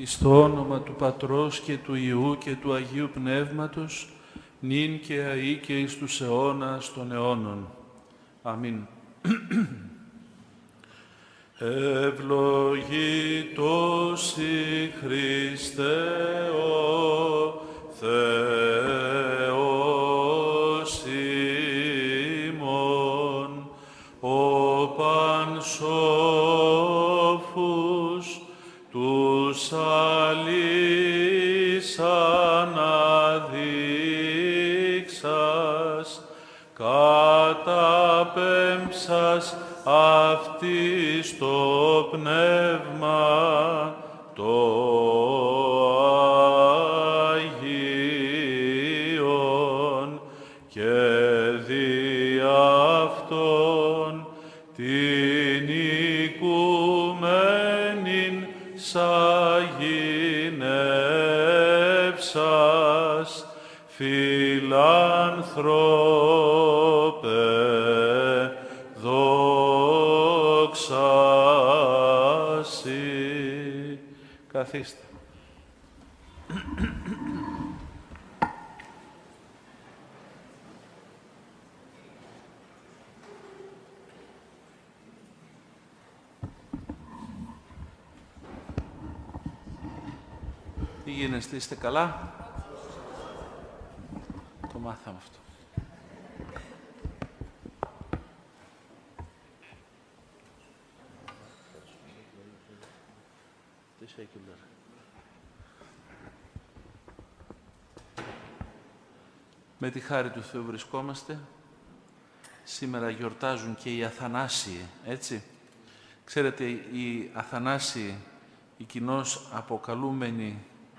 εις το όνομα του Πατρός και του Υιού και του Αγίου Πνεύματος, νυν και αεί και εις τους αιώνας των αιώνων. Αμήν. Ευλογήτως η Χριστέ ο Θεός ημών, ο πανσόφους τους αλείς αναδείξας, καταπέμψας αυτής το πνεύμα το Αγίον και δι' αυτόν την οικουμένην σαγηνεύσας, φιλάνθρωπε, δόξα σοι. Καθίστε. Τι γίνεστε, είστε καλά? Το μάθαμε αυτό. Με τη χάρη του Θεού βρισκόμαστε. Σήμερα γιορτάζουν και οι Αθανάσιοι, έτσι. Ξέρετε, οι Αθανάσιοι, οι κοινώς αποκαλούμενοι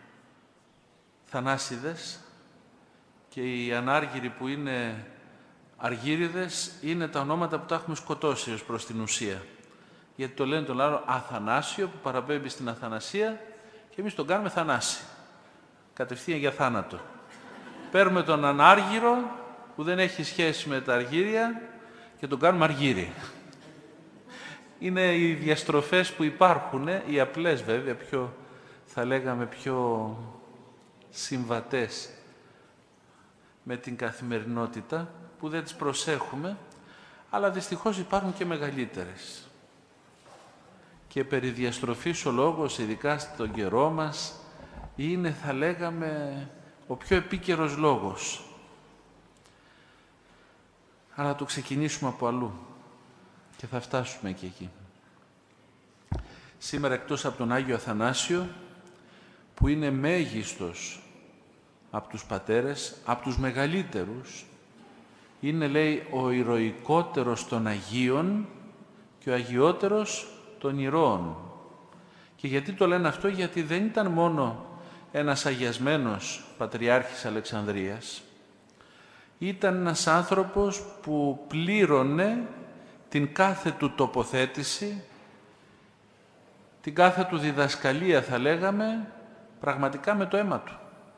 Θανάσιδες, και οι ανάργυροι που είναι αργύριδες είναι τα ονόματα που τα έχουμε σκοτώσει ως προς την ουσία. Γιατί το λένε τον άλλο Αθανάσιο που παραπέμπει στην Αθανασία και εμείς τον κάνουμε Θανάση. Κατευθείαν για θάνατο. Παίρνουμε τον ανάργυρο που δεν έχει σχέση με τα αργύρια και τον κάνουμε αργύρι. Είναι οι διαστροφές που υπάρχουν, οι απλές βέβαια, πιο, θα λέγαμε πιο συμβατές με την καθημερινότητα, που δεν τις προσέχουμε, αλλά δυστυχώς υπάρχουν και μεγαλύτερες. Και περί διαστροφής ο λόγος, ειδικά στον καιρό μας, είναι, θα λέγαμε, ο πιο επίκαιρος λόγος. Αλλά το ξεκινήσουμε από αλλού και θα φτάσουμε και εκεί. Σήμερα, εκτός από τον Άγιο Αθανάσιο, που είναι μέγιστος από τους πατέρες, από τους μεγαλύτερους, είναι, λέει, ο ηρωικότερος των Αγίων και ο αγιότερος των ηρώων. Και γιατί το λένε αυτό? Γιατί δεν ήταν μόνο ένας αγιασμένος Πατριάρχης Αλεξανδρίας. Ήταν ένας άνθρωπος που πλήρωνε την κάθε του τοποθέτηση, την κάθε του διδασκαλία, θα λέγαμε, πραγματικά με το αίμα του.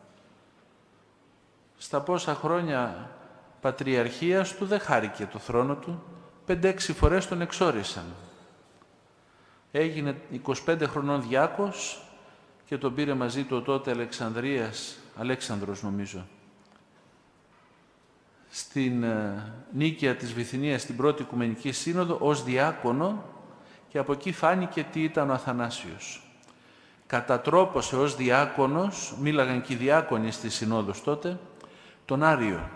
Στα πόσα χρόνια πατριαρχίας του δεν χάρηκε το θρόνο του, 5-6 φορές τον εξόρισαν. Έγινε 25 χρονών διάκος και τον πήρε μαζί του τότε Αλέξανδρος νομίζω, στην Νίκαια της Βυθινίας, στην πρώτη Οικουμενική Σύνοδο, ως διάκονο, και από εκεί φάνηκε τι ήταν ο Αθανάσιος. Κατατρόπωσε ως διάκονος, μίλαγαν και οι διάκονοι στις συνόδους τότε, τον Άριο.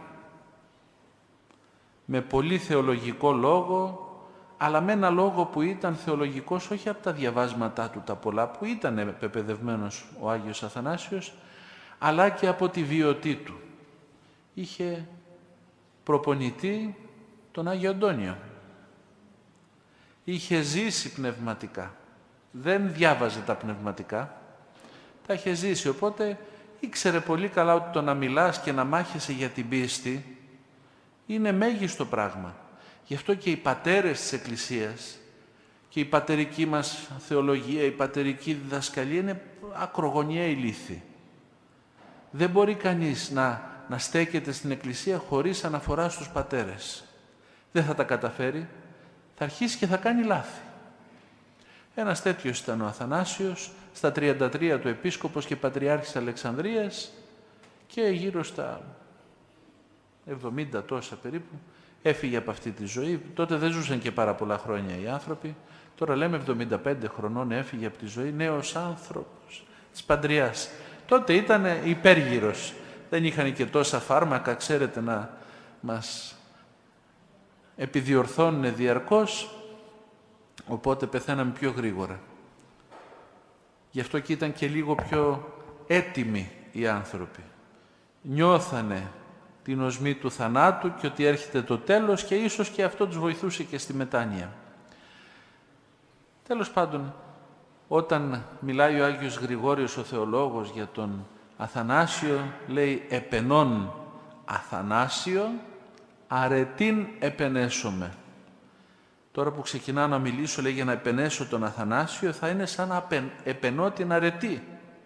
Με πολύ θεολογικό λόγο, αλλά με ένα λόγο που ήταν θεολογικός όχι από τα διαβάσματά του τα πολλά, που ήταν πεπαιδευμένος ο Άγιος Αθανάσιος, αλλά και από τη βιωτή του. Είχε προπονητή τον Άγιο Αντώνιο. Είχε ζήσει πνευματικά. Δεν διάβαζε τα πνευματικά. Τα είχε ζήσει, οπότε ήξερε πολύ καλά ότι το να μιλάς και να μάχεσαι για την πίστη είναι μέγιστο πράγμα. Γι' αυτό και οι πατέρες της Εκκλησίας και η πατερική μας θεολογία, η πατερική διδασκαλία είναι ακρογωνιαίοι λύθη. Δεν μπορεί κανείς να στέκεται στην Εκκλησία χωρίς αναφορά στους πατέρες. Δεν θα τα καταφέρει, θα αρχίσει και θα κάνει λάθη. Ένας τέτοιος ήταν ο Αθανάσιος, στα 33 του επίσκοπος και πατριάρχης Αλεξανδρίας και γύρω στα 70 τόσα περίπου έφυγε από αυτή τη ζωή. Τότε δεν ζούσαν και πάρα πολλά χρόνια οι άνθρωποι. Τώρα λέμε 75 χρονών έφυγε από τη ζωή, νέος άνθρωπος της Παντριάς. Τότε ήταν υπέργυρος. Δεν είχαν και τόσα φάρμακα, ξέρετε, να μας επιδιορθώνουν διαρκώς, οπότε πεθαίναμε πιο γρήγορα. Γι' αυτό και ήταν και λίγο πιο έτοιμοι οι άνθρωποι. Νιώθανε την οσμή του θανάτου και ότι έρχεται το τέλος και ίσως και αυτό τους βοηθούσε και στη μετάνοια. Τέλος πάντων, όταν μιλάει ο Άγιος Γρηγόριος ο Θεολόγος για τον Αθανάσιο, λέει «Επενών Αθανάσιο, αρετήν επενέσομαι». Τώρα που ξεκινάω να μιλήσω, λέει, για να επενέσω τον Αθανάσιο, θα είναι σαν να επενώ την αρετή.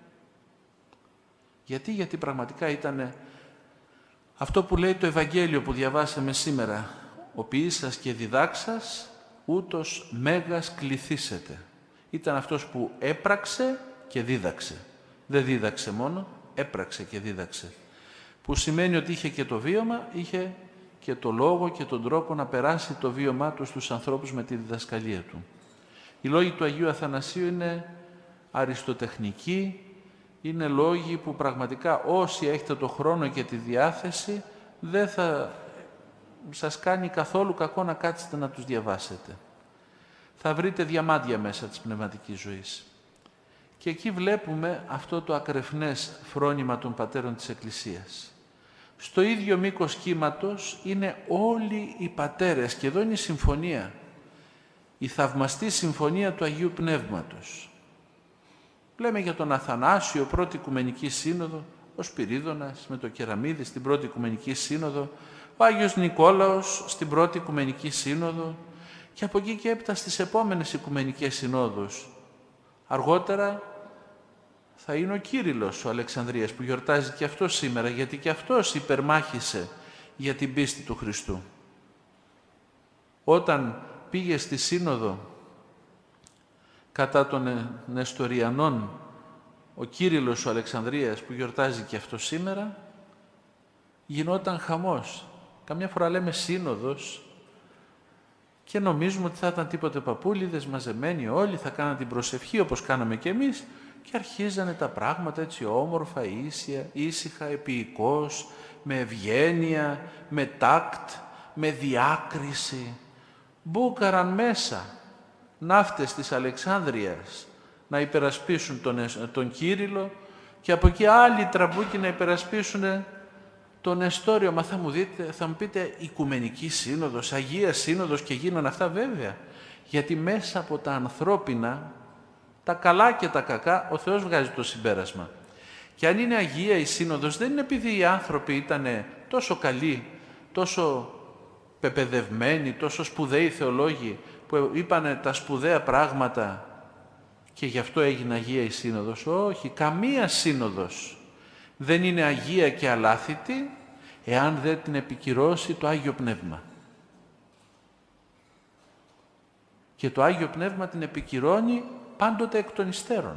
Γιατί πραγματικά ήταν αυτό που λέει το Ευαγγέλιο που διαβάσαμε σήμερα. «Ο ποιήσας και διδάξας, ούτως μέγας κληθήσετε». Ήταν αυτός που έπραξε και δίδαξε. Δεν δίδαξε μόνο, έπραξε και δίδαξε. Που σημαίνει ότι είχε και το βίωμα, είχε και το λόγο και τον τρόπο να περάσει το βίωμά του στους ανθρώπους με τη διδασκαλία του. Οι λόγοι του Αγίου Αθανασίου είναι αριστοτεχνικοί, είναι λόγοι που πραγματικά όσοι έχετε το χρόνο και τη διάθεση δεν θα σας κάνει καθόλου κακό να κάτσετε να τους διαβάσετε. Θα βρείτε διαμάντια μέσα της πνευματικής ζωής. Και εκεί βλέπουμε αυτό το ακρεφνές φρόνημα των πατέρων της Εκκλησίας. Στο ίδιο μήκος κύματος είναι όλοι οι πατέρες και εδώ είναι η συμφωνία. Η θαυμαστή συμφωνία του Αγίου Πνεύματος. Λέμε για τον Αθανάσιο, πρώτη Οικουμενική Σύνοδο, ο Σπυρίδωνας με το Κεραμίδη στην πρώτη Οικουμενική Σύνοδο, ο Άγιος Νικόλαος στην πρώτη Οικουμενική Σύνοδο και από εκεί και έπειτα στις επόμενες Οικουμενικές Συνόδους. Αργότερα θα είναι ο Κύριλλος ο Αλεξανδρίας που γιορτάζει και αυτός σήμερα, γιατί και αυτός υπερμάχησε για την πίστη του Χριστού. Όταν πήγε στη Σύνοδο κατά των Νεστοριανών ο Κύριλλος ο Αλεξανδρίας που γιορτάζει και αυτό σήμερα, γινόταν χαμός. Καμιά φορά λέμε σύνοδος και νομίζουμε ότι θα ήταν τίποτε παππούλιδες μαζεμένοι όλοι, θα κάναν την προσευχή όπως κάναμε και εμείς και αρχίζανε τα πράγματα έτσι όμορφα, ήσυχα, επίοικώς, με ευγένεια, με τάκτ, με διάκριση. Μπούκαραν μέσα ναύτες της Αλεξάνδρειας να υπερασπίσουν τον Κύριλλο και από εκεί άλλοι τραμπούκοι να υπερασπίσουν τον Νεστόριο. Μα θα μου πείτε Οικουμενική Σύνοδος, Αγία Σύνοδος και γίνανε αυτά, βέβαια. Γιατί μέσα από τα ανθρώπινα, τα καλά και τα κακά, ο Θεός βγάζει το συμπέρασμα. Και αν είναι Αγία η Σύνοδος, δεν είναι επειδή οι άνθρωποι ήταν τόσο καλοί, τόσο πεπαιδευμένοι, τόσο σπουδαίοι θεολόγοι, που είπανε τα σπουδαία πράγματα και γι' αυτό έγινε Αγία η Σύνοδος. Όχι, καμία Σύνοδος δεν είναι Αγία και αλάθητη εάν δεν την επικυρώσει το Άγιο Πνεύμα. Και το Άγιο Πνεύμα την επικυρώνει πάντοτε εκ των υστέρων.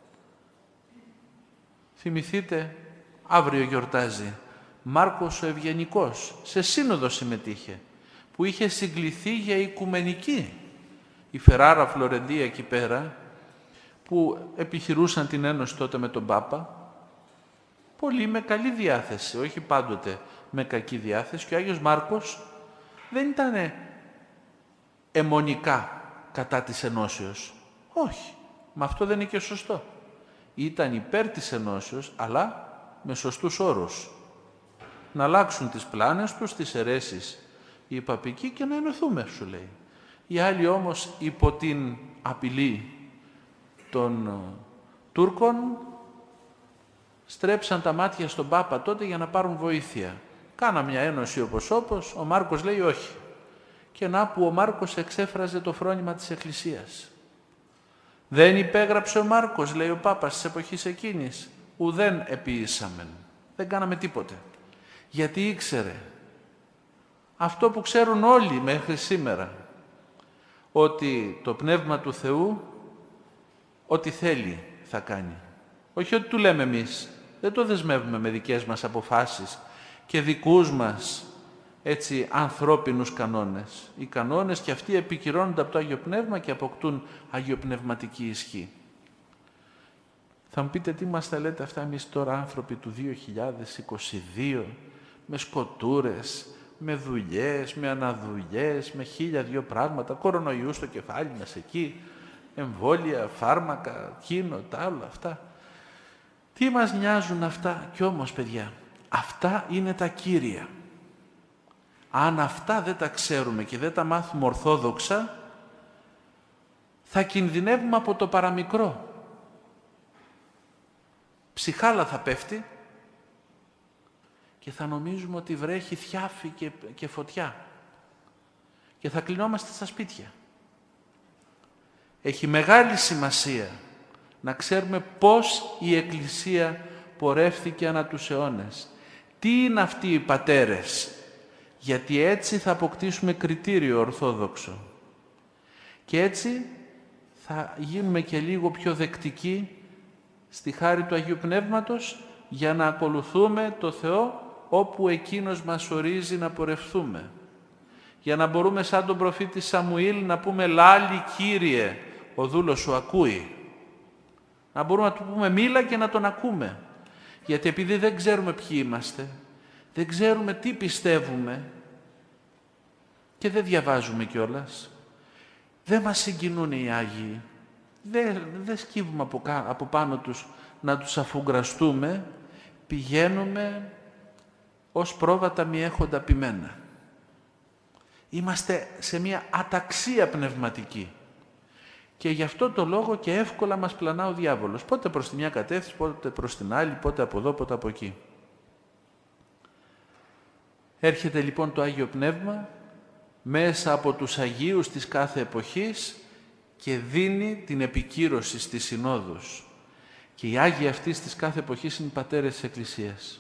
Θυμηθείτε, αύριο γιορτάζει Μάρκος ο Ευγενικός, σε σύνοδο συμμετείχε, που είχε συγκληθεί για οικουμενική. Η Φεράρα Φλωρεντία εκεί πέρα, που επιχειρούσαν την ένωση τότε με τον Πάπα, πολύ με καλή διάθεση, όχι πάντοτε με κακή διάθεση, και ο Άγιος Μάρκος δεν ήταν αιμονικά κατά της ενώσεως. Όχι, με αυτό δεν είναι και σωστό. Ήταν υπέρ της ενώσεως, αλλά με σωστούς όρους. Να αλλάξουν τις πλάνες τους, τις αιρέσεις οι παπικοί και να ενωθούμε, σου λέει. Οι άλλοι όμως υπό την απειλή των Τούρκων στρέψαν τα μάτια στον Πάπα τότε για να πάρουν βοήθεια. Κάνα μια ένωση όπως, ο Μάρκος λέει όχι. Και να που ο Μάρκος εξέφραζε το φρόνημα της Εκκλησίας. Δεν υπέγραψε ο Μάρκος, λέει ο Πάπας, της εποχής εκείνης. Ουδέν επίησαμεν. Δεν κάναμε τίποτε. Γιατί ήξερε αυτό που ξέρουν όλοι μέχρι σήμερα, ότι το Πνεύμα του Θεού ό,τι θέλει θα κάνει. Όχι ό,τι του λέμε εμείς. Δεν το δεσμεύουμε με δικές μας αποφάσεις και δικούς μας έτσι ανθρώπινους κανόνες. Οι κανόνες και αυτοί επικυρώνονται από το Άγιο Πνεύμα και αποκτούν αγιοπνευματική ισχύ. Θα μου πείτε τι μας τα λέτε αυτά εμείς τώρα άνθρωποι του 2022, με σκοτούρες, με δουλειές, με αναδουλειές, με 1002 πράγματα, κορονοϊού στο κεφάλι μας εκεί, εμβόλια, φάρμακα, εκείνο, τα άλλα αυτά. Τι μας νοιάζουν αυτά? Κι όμως, παιδιά, αυτά είναι τα κύρια. Αν αυτά δεν τα ξέρουμε και δεν τα μάθουμε ορθόδοξα, θα κινδυνεύουμε από το παραμικρό. Ψυχάλα θα πέφτει και θα νομίζουμε ότι βρέχει θιάφη και φωτιά και θα κλεινόμαστε στα σπίτια. Έχει μεγάλη σημασία να ξέρουμε πώς η Εκκλησία πορεύθηκε ανά τους αιώνες. Τι είναι αυτοί οι πατέρες, γιατί έτσι θα αποκτήσουμε κριτήριο ορθόδοξο. Και έτσι θα γίνουμε και λίγο πιο δεκτικοί στη χάρη του Αγίου Πνεύματος για να ακολουθούμε το Θεό όπου Εκείνος μας ορίζει να πορευθούμε. Για να μπορούμε σαν τον προφήτη Σαμουήλ να πούμε «Λάλη Κύριε, ο δούλος σου ακούει». Να μπορούμε να του πούμε «Μίλα» και να τον ακούμε. Γιατί επειδή δεν ξέρουμε ποιοι είμαστε, δεν ξέρουμε τι πιστεύουμε και δεν διαβάζουμε κιόλας, δεν μας συγκινούν οι Άγιοι. Δεν σκύβουμε από πάνω τους να τους αφουγκραστούμε, πηγαίνουμε ως πρόβατα μη έχοντα ποιμένα. Είμαστε σε μια αταξία πνευματική και γι' αυτό το λόγο και εύκολα μας πλανά ο διάβολος. Πότε προς τη μια κατεύθυνση, πότε προς την άλλη, πότε από εδώ, πότε από εκεί. Έρχεται λοιπόν το Άγιο Πνεύμα μέσα από τους Αγίους της κάθε εποχής και δίνει την επικύρωση στις συνόδους. Και οι Άγιοι αυτής της κάθε εποχής είναι οι πατέρες της Εκκλησίας.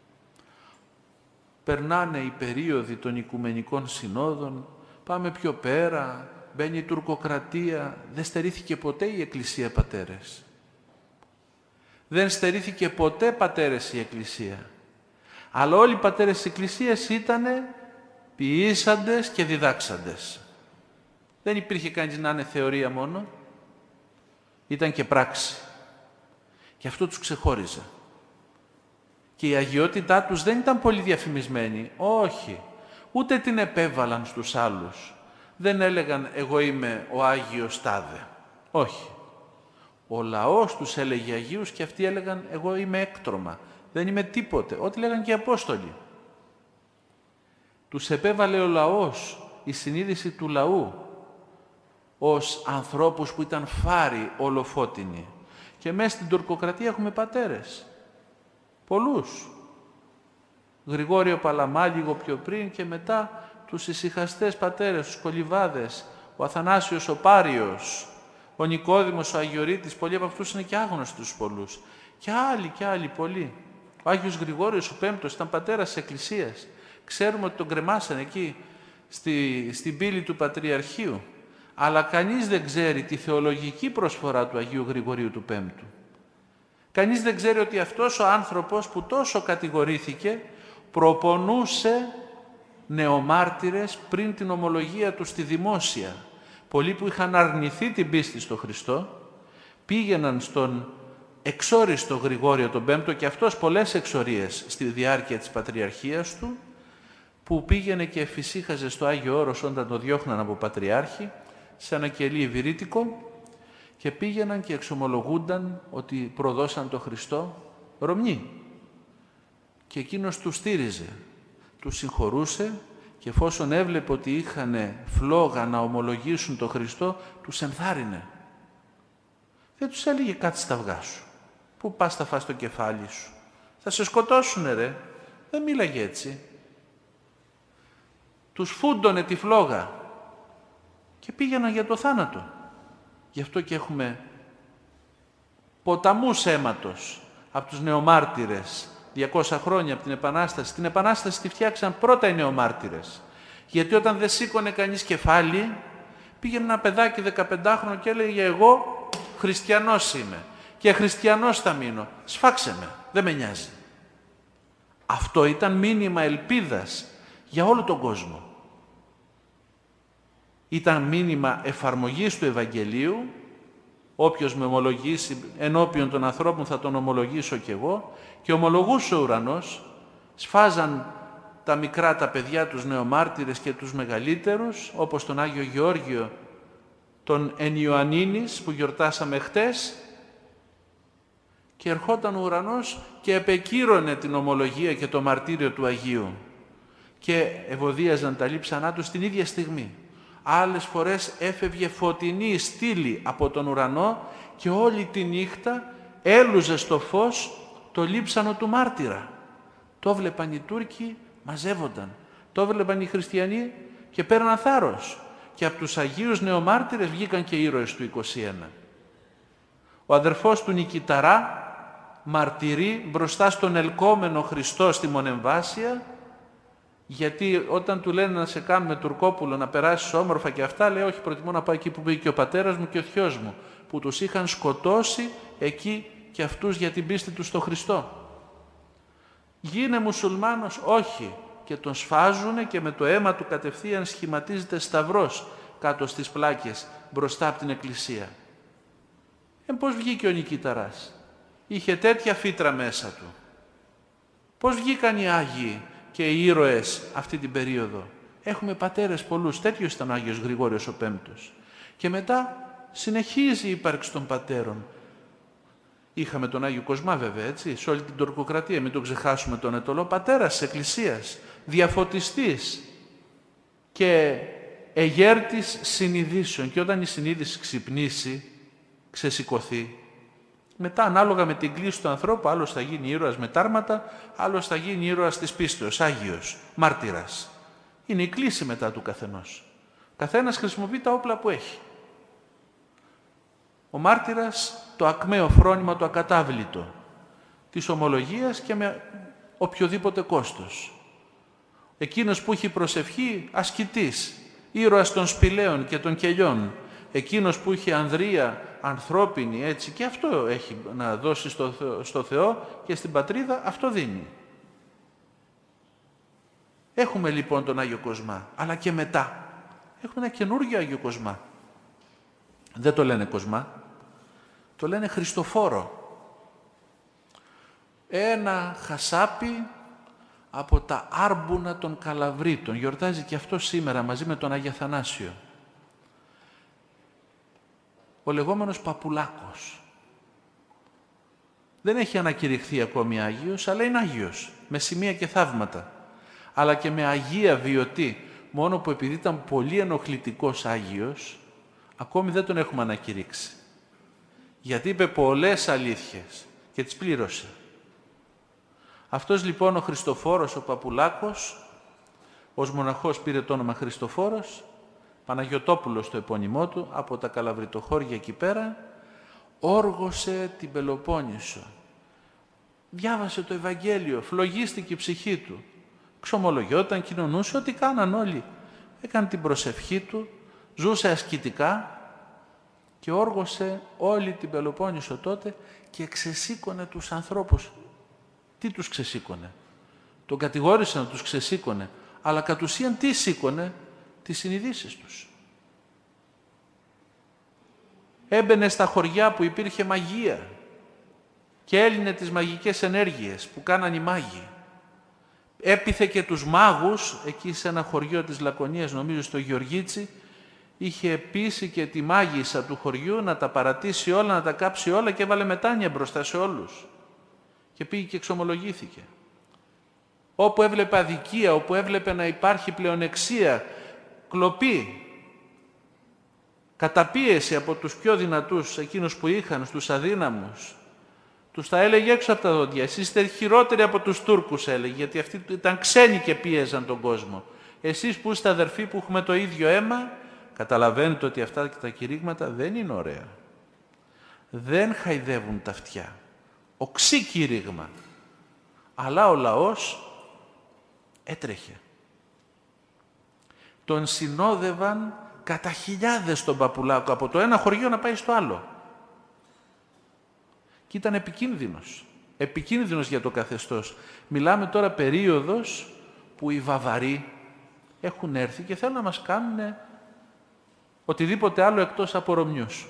Περνάνε οι περίοδοι των Οικουμενικών Συνόδων, πάμε πιο πέρα, μπαίνει η τουρκοκρατία, δεν στερήθηκε ποτέ η Εκκλησία πατέρες. Δεν στερήθηκε ποτέ πατέρες η Εκκλησία. Αλλά όλοι οι πατέρες της Εκκλησίας ήταν ποιήσαντες και διδάξαντες. Δεν υπήρχε κανείς να είναι θεωρία μόνο, ήταν και πράξη. Και αυτό τους ξεχώριζε. Και η αγιότητά τους δεν ήταν πολύ διαφημισμένη. Όχι. Ούτε την επέβαλαν στους άλλους. Δεν έλεγαν «εγώ είμαι ο Άγιος Τάδε». Όχι. Ο λαός τους έλεγε Αγίους και αυτοί έλεγαν «εγώ είμαι έκτρωμα». Δεν είμαι τίποτε. Ό,τι λέγαν και οι Απόστολοι. Τους επέβαλε ο λαός, η συνείδηση του λαού, ως ανθρώπους που ήταν φάροι ολοφώτινοι. Και μέσα στην τουρκοκρατία έχουμε πατέρες. Πολλούς. Γρηγόριο Παλαμά λίγο πιο πριν και μετά τους ησυχαστές πατέρες, τους Κολυβάδες, ο Αθανάσιος ο Πάριος, ο Νικόδημος ο Αγιορείτης, πολλοί από αυτούς είναι και άγνωστοι τους πολλούς. Και άλλοι πολλοί. Ο Άγιος Γρηγόριος ο Πέμπτος ήταν πατέρας της Εκκλησίας. Ξέρουμε ότι τον κρεμάσανε εκεί στην πύλη του Πατριαρχείου. Αλλά κανείς δεν ξέρει τη θεολογική προσφορά του Αγίου Γρηγορίου του Πέμπτου. Κανείς δεν ξέρει ότι αυτός ο άνθρωπος που τόσο κατηγορήθηκε προπονούσε νεομάρτυρες πριν την ομολογία του στη δημόσια. Πολλοί που είχαν αρνηθεί την πίστη στο Χριστό πήγαιναν στον εξόριστο Γρηγόριο τον Πέμπτο και αυτός πολλές εξορίες στη διάρκεια της πατριαρχίας του, που πήγαινε και εφησύχαζε στο Άγιο Όρος όταν το διώχναν από πατριάρχη σε ένα κελί Ιβηρίτικο και πήγαιναν και εξομολογούνταν ότι προδώσαν τον Χριστό Ρωμιοί. Και εκείνος τους στήριζε, τους συγχωρούσε και εφόσον έβλεπε ότι είχαν φλόγα να ομολογήσουν τον Χριστό, τους ενθάρρυνε. Δεν τους έλεγε κάτσε στα αυγά σου. Πού πας θα φας το κεφάλι σου. Θα σε σκοτώσουνε ρε. Δεν μίλαγε έτσι. Τους φούντωνε τη φλόγα και πήγαιναν για το θάνατο. Γι' αυτό και έχουμε ποταμούς αίματος από τους νεομάρτυρες 200 χρόνια από την Επανάσταση. Την Επανάσταση τη φτιάξαν πρώτα οι νεομάρτυρες. Γιατί όταν δεν σήκωνε κανείς κεφάλι, πήγαινε ένα παιδάκι 15χρονο και έλεγε εγώ χριστιανός είμαι και χριστιανός θα μείνω. Σφάξε με, δεν με νοιάζει. Αυτό ήταν μήνυμα ελπίδας για όλο τον κόσμο. Ήταν μήνυμα εφαρμογής του Ευαγγελίου. Όποιος με ομολογήσει ενώπιον των ανθρώπων θα τον ομολογήσω κι εγώ. Και ομολογούσε ο ουρανός, σφάζαν τα μικρά τα παιδιά, τους νεομάρτυρες και τους μεγαλύτερους, όπως τον Άγιο Γεώργιο, τον εν Ιωαννίνης που γιορτάσαμε χτες, και ερχόταν ο ουρανός και επεκύρωνε την ομολογία και το μαρτύριο του Αγίου και ευωδίαζαν τα λείψανά τους την ίδια στιγμή. Άλλες φορές έφευγε φωτεινή στήλη από τον ουρανό και όλη τη νύχτα έλουζε στο φως το λείψανο του μάρτυρα. Το βλέπαν οι Τούρκοι, μαζεύονταν. Το βλέπαν οι χριστιανοί και παίρναν θάρρος. Και από τους Αγίους νεομάρτυρες βγήκαν και ήρωες του 21. Ο αδερφός του Νικηταρά μαρτυρεί μπροστά στον ελκόμενο Χριστό στη Μονεμβάσια, γιατί όταν του λένε να σε κάνουμε Τουρκόπουλο, να περάσεις όμορφα και αυτά, λέει όχι, προτιμώ να πάω εκεί που πήγε και ο πατέρας μου και ο θειός μου, που τους είχαν σκοτώσει εκεί και αυτούς για την πίστη τους στο Χριστό. Γίνε μουσουλμάνος, όχι, και τον σφάζουνε και με το αίμα του κατευθείαν σχηματίζεται σταυρός κάτω στις πλάκες μπροστά από την εκκλησία. Πώς βγήκε ο Νικήταρας? Είχε τέτοια φύτρα μέσα του. Πώς βγήκαν οι Άγιοι και οι ήρωες αυτή την περίοδο? Έχουμε πατέρες πολλούς, τέτοιος ήταν ο Άγιος Γρηγόριος ο Πέμπτος. Και μετά συνεχίζει η ύπαρξη των πατέρων. Είχαμε τον Άγιο Κοσμά βέβαια, έτσι, σε όλη την τουρκοκρατία, μην τον ξεχάσουμε τον Αιτωλό, πατέρας της Εκκλησίας, διαφωτιστής και εγέρτης συνειδήσεων. Και όταν η συνείδηση ξυπνήσει, ξεσηκωθεί, μετά ανάλογα με την κλίση του ανθρώπου, άλλος θα γίνει ήρωας με τάρματα, άλλος θα γίνει ήρωας της πίστεως, Άγιος, μάρτυρας. Είναι η κλίση μετά του καθενός. Καθένας χρησιμοποιεί τα όπλα που έχει. Ο μάρτυρας το ακμαίο φρόνημα, το ακατάβλητο της ομολογίας και με οποιοδήποτε κόστος. Εκείνος που έχει προσευχή, ασκητής, ήρωας των σπηλαίων και των κελιών. Εκείνος που είχε ανδρεία ανθρώπινη, έτσι, και αυτό έχει να δώσει στο Θεό και στην πατρίδα, αυτό δίνει. Έχουμε λοιπόν τον Άγιο Κοσμά, αλλά και μετά έχουμε ένα καινούργιο Άγιο Κοσμά. Δεν το λένε Κοσμά, το λένε Χριστοφόρο. Ένα χασάπι από τα Άρμπουνα των Καλαβρίτων. Γιορτάζει και αυτό σήμερα μαζί με τον Άγιο Αθανάσιο. Ο λεγόμενος Παπουλάκος. Δεν έχει ανακηρυχθεί ακόμη Άγιος, αλλά είναι Άγιος, με σημεία και θαύματα. Αλλά και με αγία βιωτή, μόνο που επειδή ήταν πολύ ενοχλητικός Άγιος, ακόμη δεν τον έχουμε ανακηρύξει. Γιατί είπε πολλές αλήθειες και τις πλήρωσε. Αυτός λοιπόν ο Χριστοφόρος, ο Παπουλάκος, ως μοναχός πήρε το όνομα Χριστοφόρος, Παναγιωτόπουλος το επώνυμό του, από τα Καλαβριτοχώρια εκεί πέρα, όργωσε την Πελοπόννησο. Διάβασε το Ευαγγέλιο, φλογίστηκε η ψυχή του. Ξομολογιόταν, κοινωνούσε, ό,τι κάναν όλοι. Έκανε την προσευχή του, ζούσε ασκητικά και όργωσε όλη την Πελοπόννησο τότε και ξεσήκωνε τους ανθρώπους. Τι τους ξεσήκωνε? Τον κατηγόρησε να τους ξεσήκωνε, αλλά κατ' ουσίαν τι σήκωνε? Τις συνειδήσεις τους. Έμπαινε στα χωριά που υπήρχε μαγεία και έλυνε τις μαγικές ενέργειες που κάναν οι μάγοι. Έπιθε και τους μάγους, εκεί σε ένα χωριό της Λακωνίας, νομίζω στο Γεωργίτσι, είχε πείσει και τη μάγισσα του χωριού να τα παρατήσει όλα, να τα κάψει όλα και έβαλε μετάνοια μπροστά σε όλους. Και πήγε και εξομολογήθηκε. Όπου έβλεπε αδικία, όπου έβλεπε να υπάρχει πλεονεξία, κλοπή, καταπίεση από τους πιο δυνατούς, εκείνους που είχαν, στους αδύναμους, τους τα έλεγε έξω από τα δόντια. Εσείς είστε χειρότεροι από τους Τούρκους, έλεγε, γιατί αυτοί ήταν ξένοι και πίεζαν τον κόσμο. Εσείς που είστε αδερφοί που έχουμε το ίδιο αίμα, καταλαβαίνετε ότι αυτά και τα κηρύγματα δεν είναι ωραία. Δεν χαϊδεύουν τα αυτιά. Οξύ κήρυγμα. Αλλά ο λαός έτρεχε. Τον συνόδευαν κατά χιλιάδες τον Παπουλάκο, από το ένα χωριό να πάει στο άλλο. Και ήταν επικίνδυνος. Επικίνδυνος για το καθεστώς. Μιλάμε τώρα περίοδος που οι Βαβαροί έχουν έρθει και θέλουν να μας κάνουν οτιδήποτε άλλο εκτός από Ρωμιούς.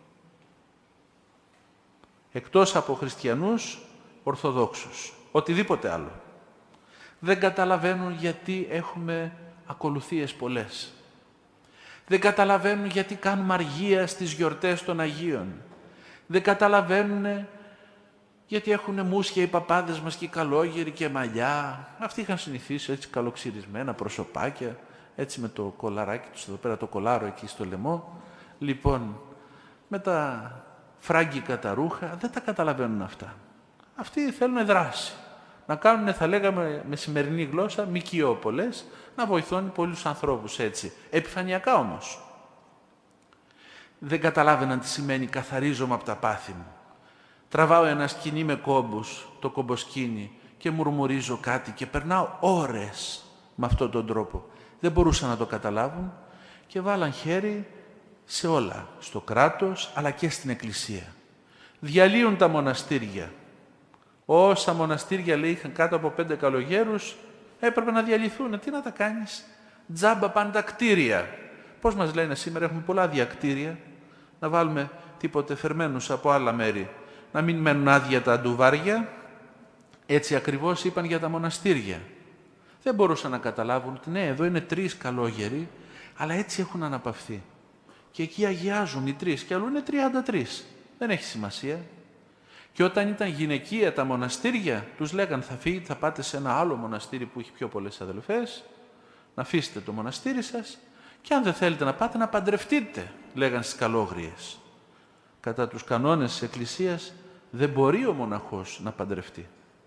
Εκτός από χριστιανούς, Ορθοδόξους. Οτιδήποτε άλλο. Δεν καταλαβαίνουν γιατί έχουμε ακολουθίες πολλές. Δεν καταλαβαίνουν γιατί κάνουμε αργία στις γιορτές των Αγίων. Δεν καταλαβαίνουν γιατί έχουν μουσια οι παπάδες μας και οι καλόγεροι και μαλλιά. Αυτοί είχαν συνηθίσει έτσι καλοξυρισμένα προσωπάκια, έτσι με το κολαράκι τους εδώ πέρα, το κολάρο εκεί στο λαιμό. Λοιπόν, με τα φράγκικα τα ρούχα, δεν τα καταλαβαίνουν αυτά. Αυτοί θέλουν δράση. Να κάνουν, θα λέγαμε με σημερινή γλώσσα, μικιόπολες, να βοηθούν πολλούς ανθρώπους έτσι. Επιφανειακά όμως. Δεν καταλάβαιναν τι σημαίνει καθαρίζομαι από τα πάθη μου. Τραβάω ένα σκοινί με κόμπους, το κομποσκίνι, και μουρμουρίζω κάτι και περνάω ώρες με αυτόν τον τρόπο. Δεν μπορούσαν να το καταλάβουν και βάλαν χέρι σε όλα, στο κράτος αλλά και στην Εκκλησία. Διαλύουν τα μοναστήρια. Όσα μοναστήρια, λέει, είχαν κάτω από 5 καλογέρους, έπρεπε να διαλυθούν. Τι να τα κάνεις? Τζάμπα πάντα κτίρια. Πώς μας λένε σήμερα, έχουμε πολλά διακτήρια, να βάλουμε τίποτε φερμένους από άλλα μέρη. Να μην μένουν άδεια τα ντουβάρια. Έτσι ακριβώς είπαν για τα μοναστήρια. Δεν μπορούσαν να καταλάβουν ότι ναι, εδώ είναι 3 καλόγεροι, αλλά έτσι έχουν αναπαυθεί. Και εκεί αγιάζουν οι 3 και αλλού είναι 33. Δεν έχει σημασία. Και όταν ήταν γυναικεία τα μοναστήρια, τους λέγαν θα φύγετε, θα πάτε σε ένα άλλο μοναστήρι που έχει πιο πολλές αδελφές, να αφήσετε το μοναστήρι σας και αν δεν θέλετε να πάτε να παντρευτείτε, λέγαν στις καλόγριες. Κατά τους κανόνες της Εκκλησίας δεν μπορεί ο μοναχός να παντρευτεί.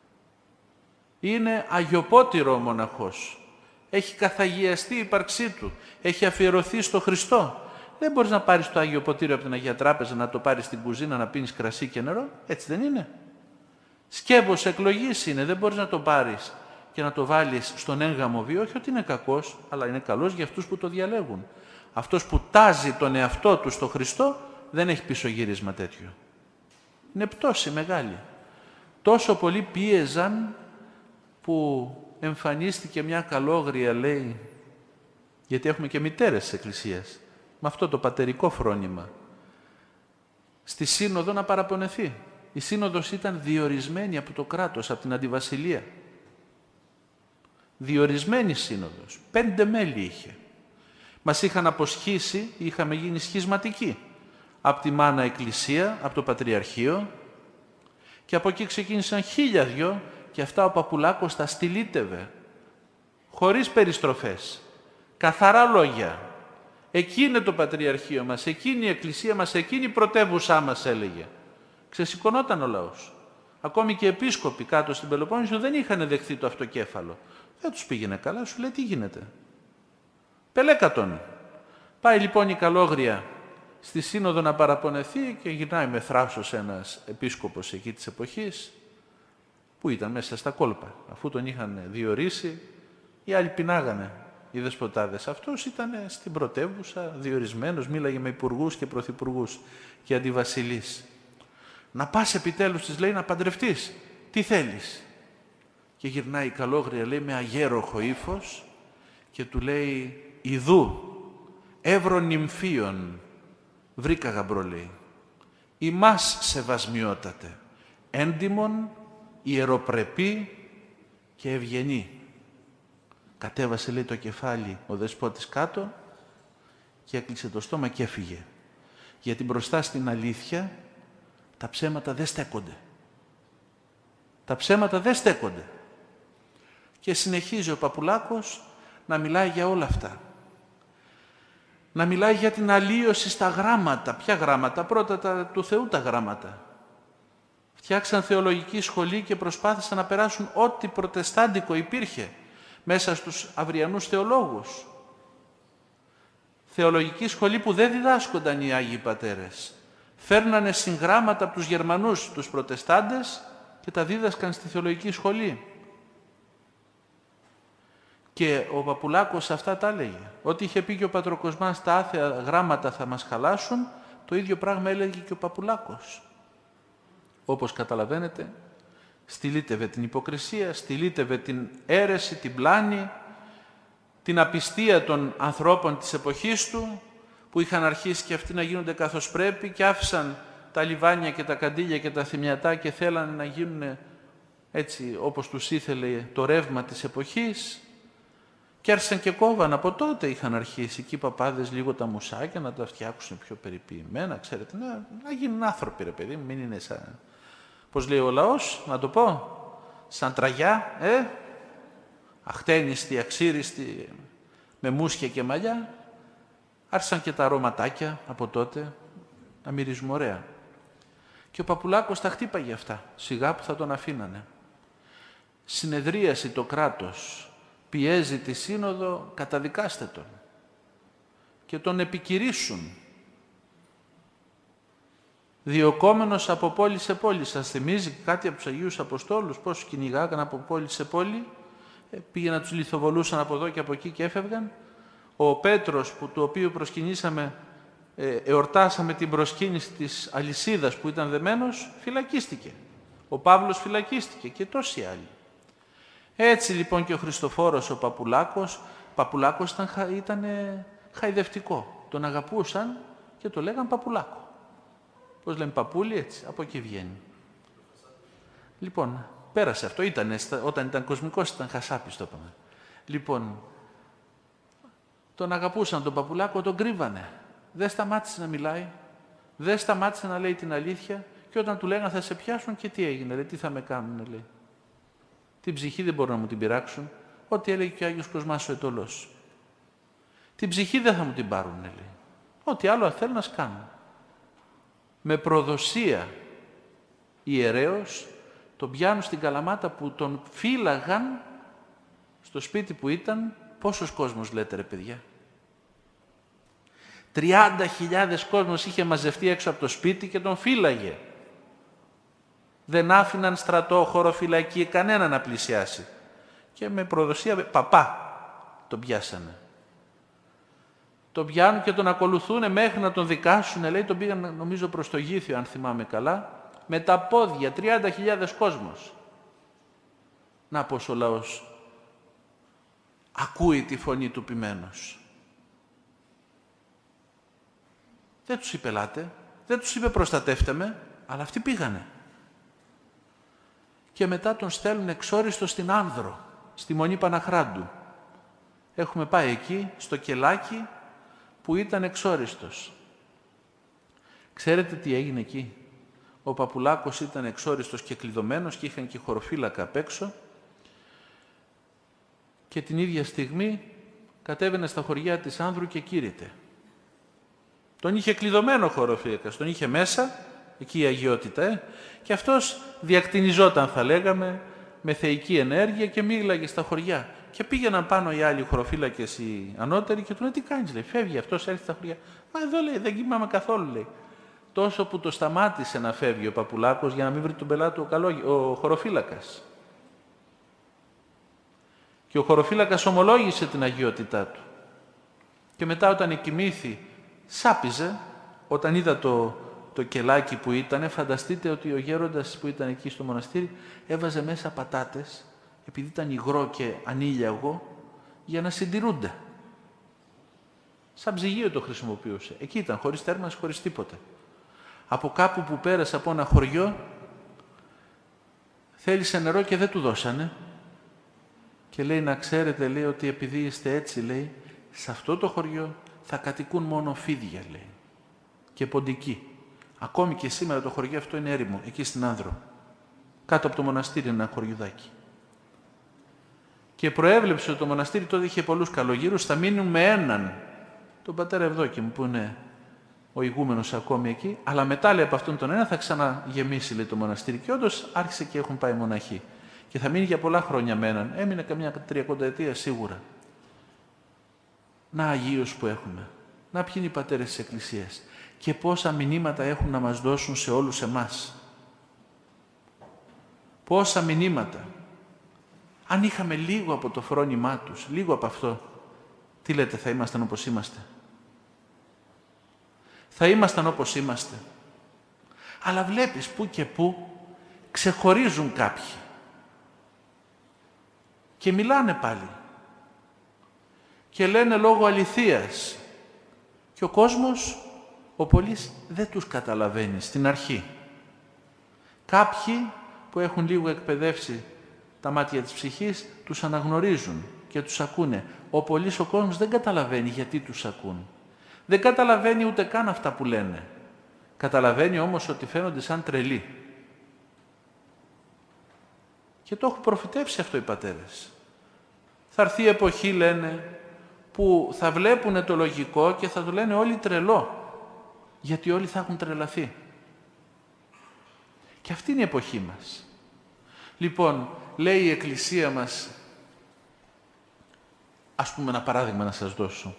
Είναι αγιοπότηρο ο μοναχός. Έχει καθαγιαστεί η ύπαρξή του. Έχει αφιερωθεί στο Χριστό. Δεν μπορείς να πάρεις το Άγιο Ποτήριο από την Αγία Τράπεζα, να το πάρεις στην κουζίνα, να πίνεις κρασί και νερό. Έτσι δεν είναι? Σκεύος εκλογής είναι. Δεν μπορείς να το πάρεις και να το βάλεις στον έγγαμο βίο. Όχι ότι είναι κακός, αλλά είναι καλός για αυτούς που το διαλέγουν. Αυτός που τάζει τον εαυτό του στο Χριστό δεν έχει πισωγύρισμα τέτοιο. Είναι πτώση μεγάλη. Τόσο πολύ πίεζαν που εμφανίστηκε μια καλόγρια, λέει, γιατί έχουμε και μητέρες της Εκκλησίας, με αυτό το πατερικό φρόνημα, στη Σύνοδο να παραπονεθεί. Η Σύνοδος ήταν διορισμένη από το κράτος, από την Αντιβασιλεία. Διορισμένη Σύνοδος. 5 μέλη είχε. Μας είχαν αποσχίσει, είχαμε γίνει σχισματικοί. Από τη μάνα Εκκλησία, από το Πατριαρχείο, και από εκεί ξεκίνησαν 1002 και αυτά ο Παπουλάκος τα στυλίτευε. Χωρίς περιστροφές. Καθαρά λόγια. Εκεί είναι το Πατριαρχείο μας, εκείνη η Εκκλησία μας, εκείνη η πρωτεύουσά μας, έλεγε. Ξεσηκωνόταν ο λαός. Ακόμη και επίσκοποι κάτω στην Πελοπόννησο δεν είχαν δεχθεί το αυτοκέφαλο. Δεν τους πήγαινε καλά, σου λέει τι γίνεται. Πελέκατον. Πάει λοιπόν η καλόγρια στη Σύνοδο να παραπονεθεί και γυρνάει με θράσος ένας επίσκοπος εκεί της εποχής, που ήταν μέσα στα κόλπα. Αφού τον είχαν διορίσει, οι άλλοι πεινάγανε. Οι δεσποτάδες. Αυτός ήταν στην πρωτεύουσα, διορισμένος, μίλαγε με υπουργούς και πρωθυπουργούς και αντιβασιλείς. Να πας επιτέλους, της λέει, να παντρευτείς. Τι θέλεις? Και γυρνάει η καλόγρια, λέει, με αγέροχο ύφος και του λέει, «Ιδού, εύρω νυμφίων, βρήκα γαμπρό», λέει, «ημάς σεβασμιότατε, έντιμον, ιεροπρεπή και ευγενή». Κατέβασε, λέει, το κεφάλι ο δεσπότης κάτω και έκλεισε το στόμα και έφυγε. Γιατί μπροστά στην αλήθεια τα ψέματα δεν στέκονται. Τα ψέματα δεν στέκονται. Και συνεχίζει ο Παπουλάκος να μιλάει για όλα αυτά. Να μιλάει για την αλλίωση στα γράμματα. Ποια γράμματα? Πρώτα του Θεού τα γράμματα. Φτιάξαν θεολογική σχολή και προσπάθησαν να περάσουν ό,τι προτεστάντικο υπήρχε μέσα στους αυριανούς θεολόγους. Θεολογική σχολή που δεν διδάσκονταν οι Άγιοι Πατέρες. Φέρνανε συγγράμματα από τους Γερμανούς, τους Προτεστάντες, και τα δίδασκαν στη θεολογική σχολή. Και ο Παπουλάκος αυτά τα έλεγε. Ό,τι είχε πει και ο Πατροκοσμάς, τα άθεα γράμματα θα μας χαλάσουν, το ίδιο πράγμα έλεγε και ο Παπουλάκος. Όπως καταλαβαίνετε, στυλίτευε την υποκρισία, στυλίτευε την αίρεση, την πλάνη, την απιστία των ανθρώπων της εποχής του, που είχαν αρχίσει και αυτοί να γίνονται καθώς πρέπει και άφησαν τα λιβάνια και τα καντήλια και τα θυμιατά και θέλανε να γίνουν έτσι όπως τους ήθελε το ρεύμα της εποχής, και άρχισαν και κόβαν. Από τότε είχαν αρχίσει εκεί οι παπάδες λίγο τα μουσάκια να τα φτιάξουν πιο περιποιημένα, ξέρετε, να γίνουν άνθρωποι, ρε παιδί, μην είναι σαν, πώς λέει ο λαός, να το πω, σαν τραγιά, αχτένιστη, αξίριστη, με μουσια και μαλλιά. Άρχισαν και τα αρωματάκια από τότε να μυρίζουν ωραία. Και ο Παπουλάκος τα χτύπαγε αυτά, σιγά που θα τον αφήνανε. Συνεδρίαση το κράτος, πιέζει τη σύνοδο, καταδικάστε τον. Και τον επικηρύσουν. Διωκόμενος από πόλη σε πόλη. Σας θυμίζει κάτι από τους Αγίους Αποστόλους, πώς κυνηγάγαν από πόλη σε πόλη, πήγαιναν, τους λιθοβολούσαν από εδώ και από εκεί και έφευγαν. Ο Πέτρος, του οποίου προσκυνήσαμε, εορτάσαμε την προσκύνηση της αλυσίδας που ήταν δεμένος, φυλακίστηκε. Ο Παύλος φυλακίστηκε και τόσοι άλλοι. Έτσι λοιπόν και ο Χριστοφόρος ο Παπουλάκος ήταν χαϊδευτικό. Τον αγαπούσαν και το λέγαν Παπουλάκο. Πώς λέμε παπούλι, έτσι, από εκεί βγαίνει. Λοιπόν, πέρασε αυτό, όταν ήταν κοσμικός ήταν χασάπης, το είπαμε. Λοιπόν, τον αγαπούσαν τον Παπουλάκο, τον κρύβανε. Δεν σταμάτησε να μιλάει, δεν σταμάτησε να λέει την αλήθεια, και όταν του λέγανε θα σε πιάσουν, και τι έγινε, λέει, τι θα με κάνουν, λέει. Την ψυχή δεν μπορούν να μου την πειράξουν, ό,τι έλεγε και ο Άγιος Κοσμάς ο Αιτωλός. Την ψυχή δεν θα μου την πάρουν, λέει. Ό,τι άλλο θέλουν να σκάνουν. Με προδοσία ιερέως τον πιάνουν στην Καλαμάτα, που τον φύλαγαν στο σπίτι που ήταν. Πόσος κόσμος λέτε, ρε παιδιά? 30.000 κόσμος είχε μαζευτεί έξω από το σπίτι και τον φύλαγε. Δεν άφηναν στρατό, χωροφυλακή, κανένα να πλησιάσει. Και με προδοσία παπά τον πιάσανε. Τον πιάνουν και τον ακολουθούν μέχρι να τον δικάσουν. Λέει, τον πήγαν νομίζω προς το Γήθιο, αν θυμάμαι καλά, με τα πόδια, 30.000 κόσμος. Να πως ο λαός ακούει τη φωνή του ποιμένος. Δεν τους είπε ελάτε, δεν τους είπε προστατεύτε με, αλλά αυτοί πήγανε. Και μετά τον στέλνουν εξόριστο στην Άνδρο, στη Μονή Παναχράντου. Έχουμε πάει εκεί, στο κελάκι που ήταν εξόριστος. Ξέρετε τι έγινε εκεί? Ο Παπουλάκος ήταν εξόριστος και κλειδωμένος και είχαν και χωροφύλακα απ' έξω, και την ίδια στιγμή κατέβαινε στα χωριά της Άνδρου και κήρυτε. Τον είχε κλειδωμένο ο χωροφύλακας, τον είχε μέσα, εκεί η αγιότητα, και αυτός διακτηνιζόταν, θα λέγαμε, με θεϊκή ενέργεια και μίλαγε στα χωριά. Και πήγαιναν πάνω οι άλλοι χωροφύλακες, οι ανώτεροι, και του λένε, τι κάνεις, λέει, φεύγει αυτός, έρθει στα χωριά. Μα εδώ, λέει, δεν κοιμάμαι καθόλου, λέει. Τόσο που το σταμάτησε να φεύγει ο Παπουλάκος για να μην βρει τον πελάτη ο χωροφύλακας. Και ο χωροφύλακας ομολόγησε την αγιότητά του. Και μετά όταν εκοιμήθη, σάπιζε, όταν είδα το κελάκι που ήταν, φανταστείτε ότι ο γέροντας που ήταν εκεί στο μοναστήρι έβαζε μέσα πατάτες, επειδή ήταν υγρό και ανήλιαγο, για να συντηρούνται. Σαν ψυγείο το χρησιμοποιούσε. Εκεί ήταν, χωρίς θέρμανση, χωρίς τίποτα. Από κάπου που πέρασε από ένα χωριό, θέλησε νερό και δεν του δώσανε. Και λέει, να ξέρετε, λέει, ότι επειδή είστε έτσι, λέει, σε αυτό το χωριό θα κατοικούν μόνο φίδια, λέει, και ποντικοί. Ακόμη και σήμερα το χωριό αυτό είναι έρημο, εκεί στην Άνδρο. Κάτω από το μοναστήρι είναι ένα χωριουδάκι. Και προέβλεψε ότι το μοναστήρι τότε είχε πολλούς καλογύρους, θα μείνουν με έναν, τον πατέρα Ευδόκιμ, που είναι ο ηγούμενος ακόμη εκεί, αλλά μετά, λέει, από αυτόν τον ένα θα ξαναγεμίσει, λέει, το μοναστήρι. Και όντως άρχισε και έχουν πάει μοναχοί. Και θα μείνει για πολλά χρόνια με έναν. Έμεινε καμιά 30 ετία σίγουρα. Να Αγίους που έχουμε. Να ποιοι είναι οι πατέρες της Εκκλησίας. Και πόσα μηνύματα έχουν να μας δώσουν σε όλους εμάς. Πόσα μηνύματα. Αν είχαμε λίγο από το φρόνημά τους, λίγο από αυτό, τι λέτε, θα ήμασταν όπως είμαστε? Θα ήμασταν όπως είμαστε. Αλλά βλέπεις που και που ξεχωρίζουν κάποιοι και μιλάνε πάλι και λένε λόγω αληθείας και ο κόσμος, ο πολύς δεν τους καταλαβαίνει στην αρχή. Κάποιοι που έχουν λίγο εκπαιδεύσει τα μάτια της ψυχής τους αναγνωρίζουν και τους ακούνε. Ο πολύς ο κόσμος δεν καταλαβαίνει γιατί τους ακούν. Δεν καταλαβαίνει ούτε καν αυτά που λένε. Καταλαβαίνει όμως ότι φαίνονται σαν τρελοί. Και το έχουν προφητεύσει αυτό οι πατέρες. Θα έρθει η εποχή, λένε, που θα βλέπουνε το λογικό και θα το λένε όλοι τρελό. Γιατί όλοι θα έχουν τρελαθεί. Και αυτή είναι η εποχή μας. Λοιπόν, λέει η Εκκλησία μας, ας πούμε ένα παράδειγμα να σας δώσω,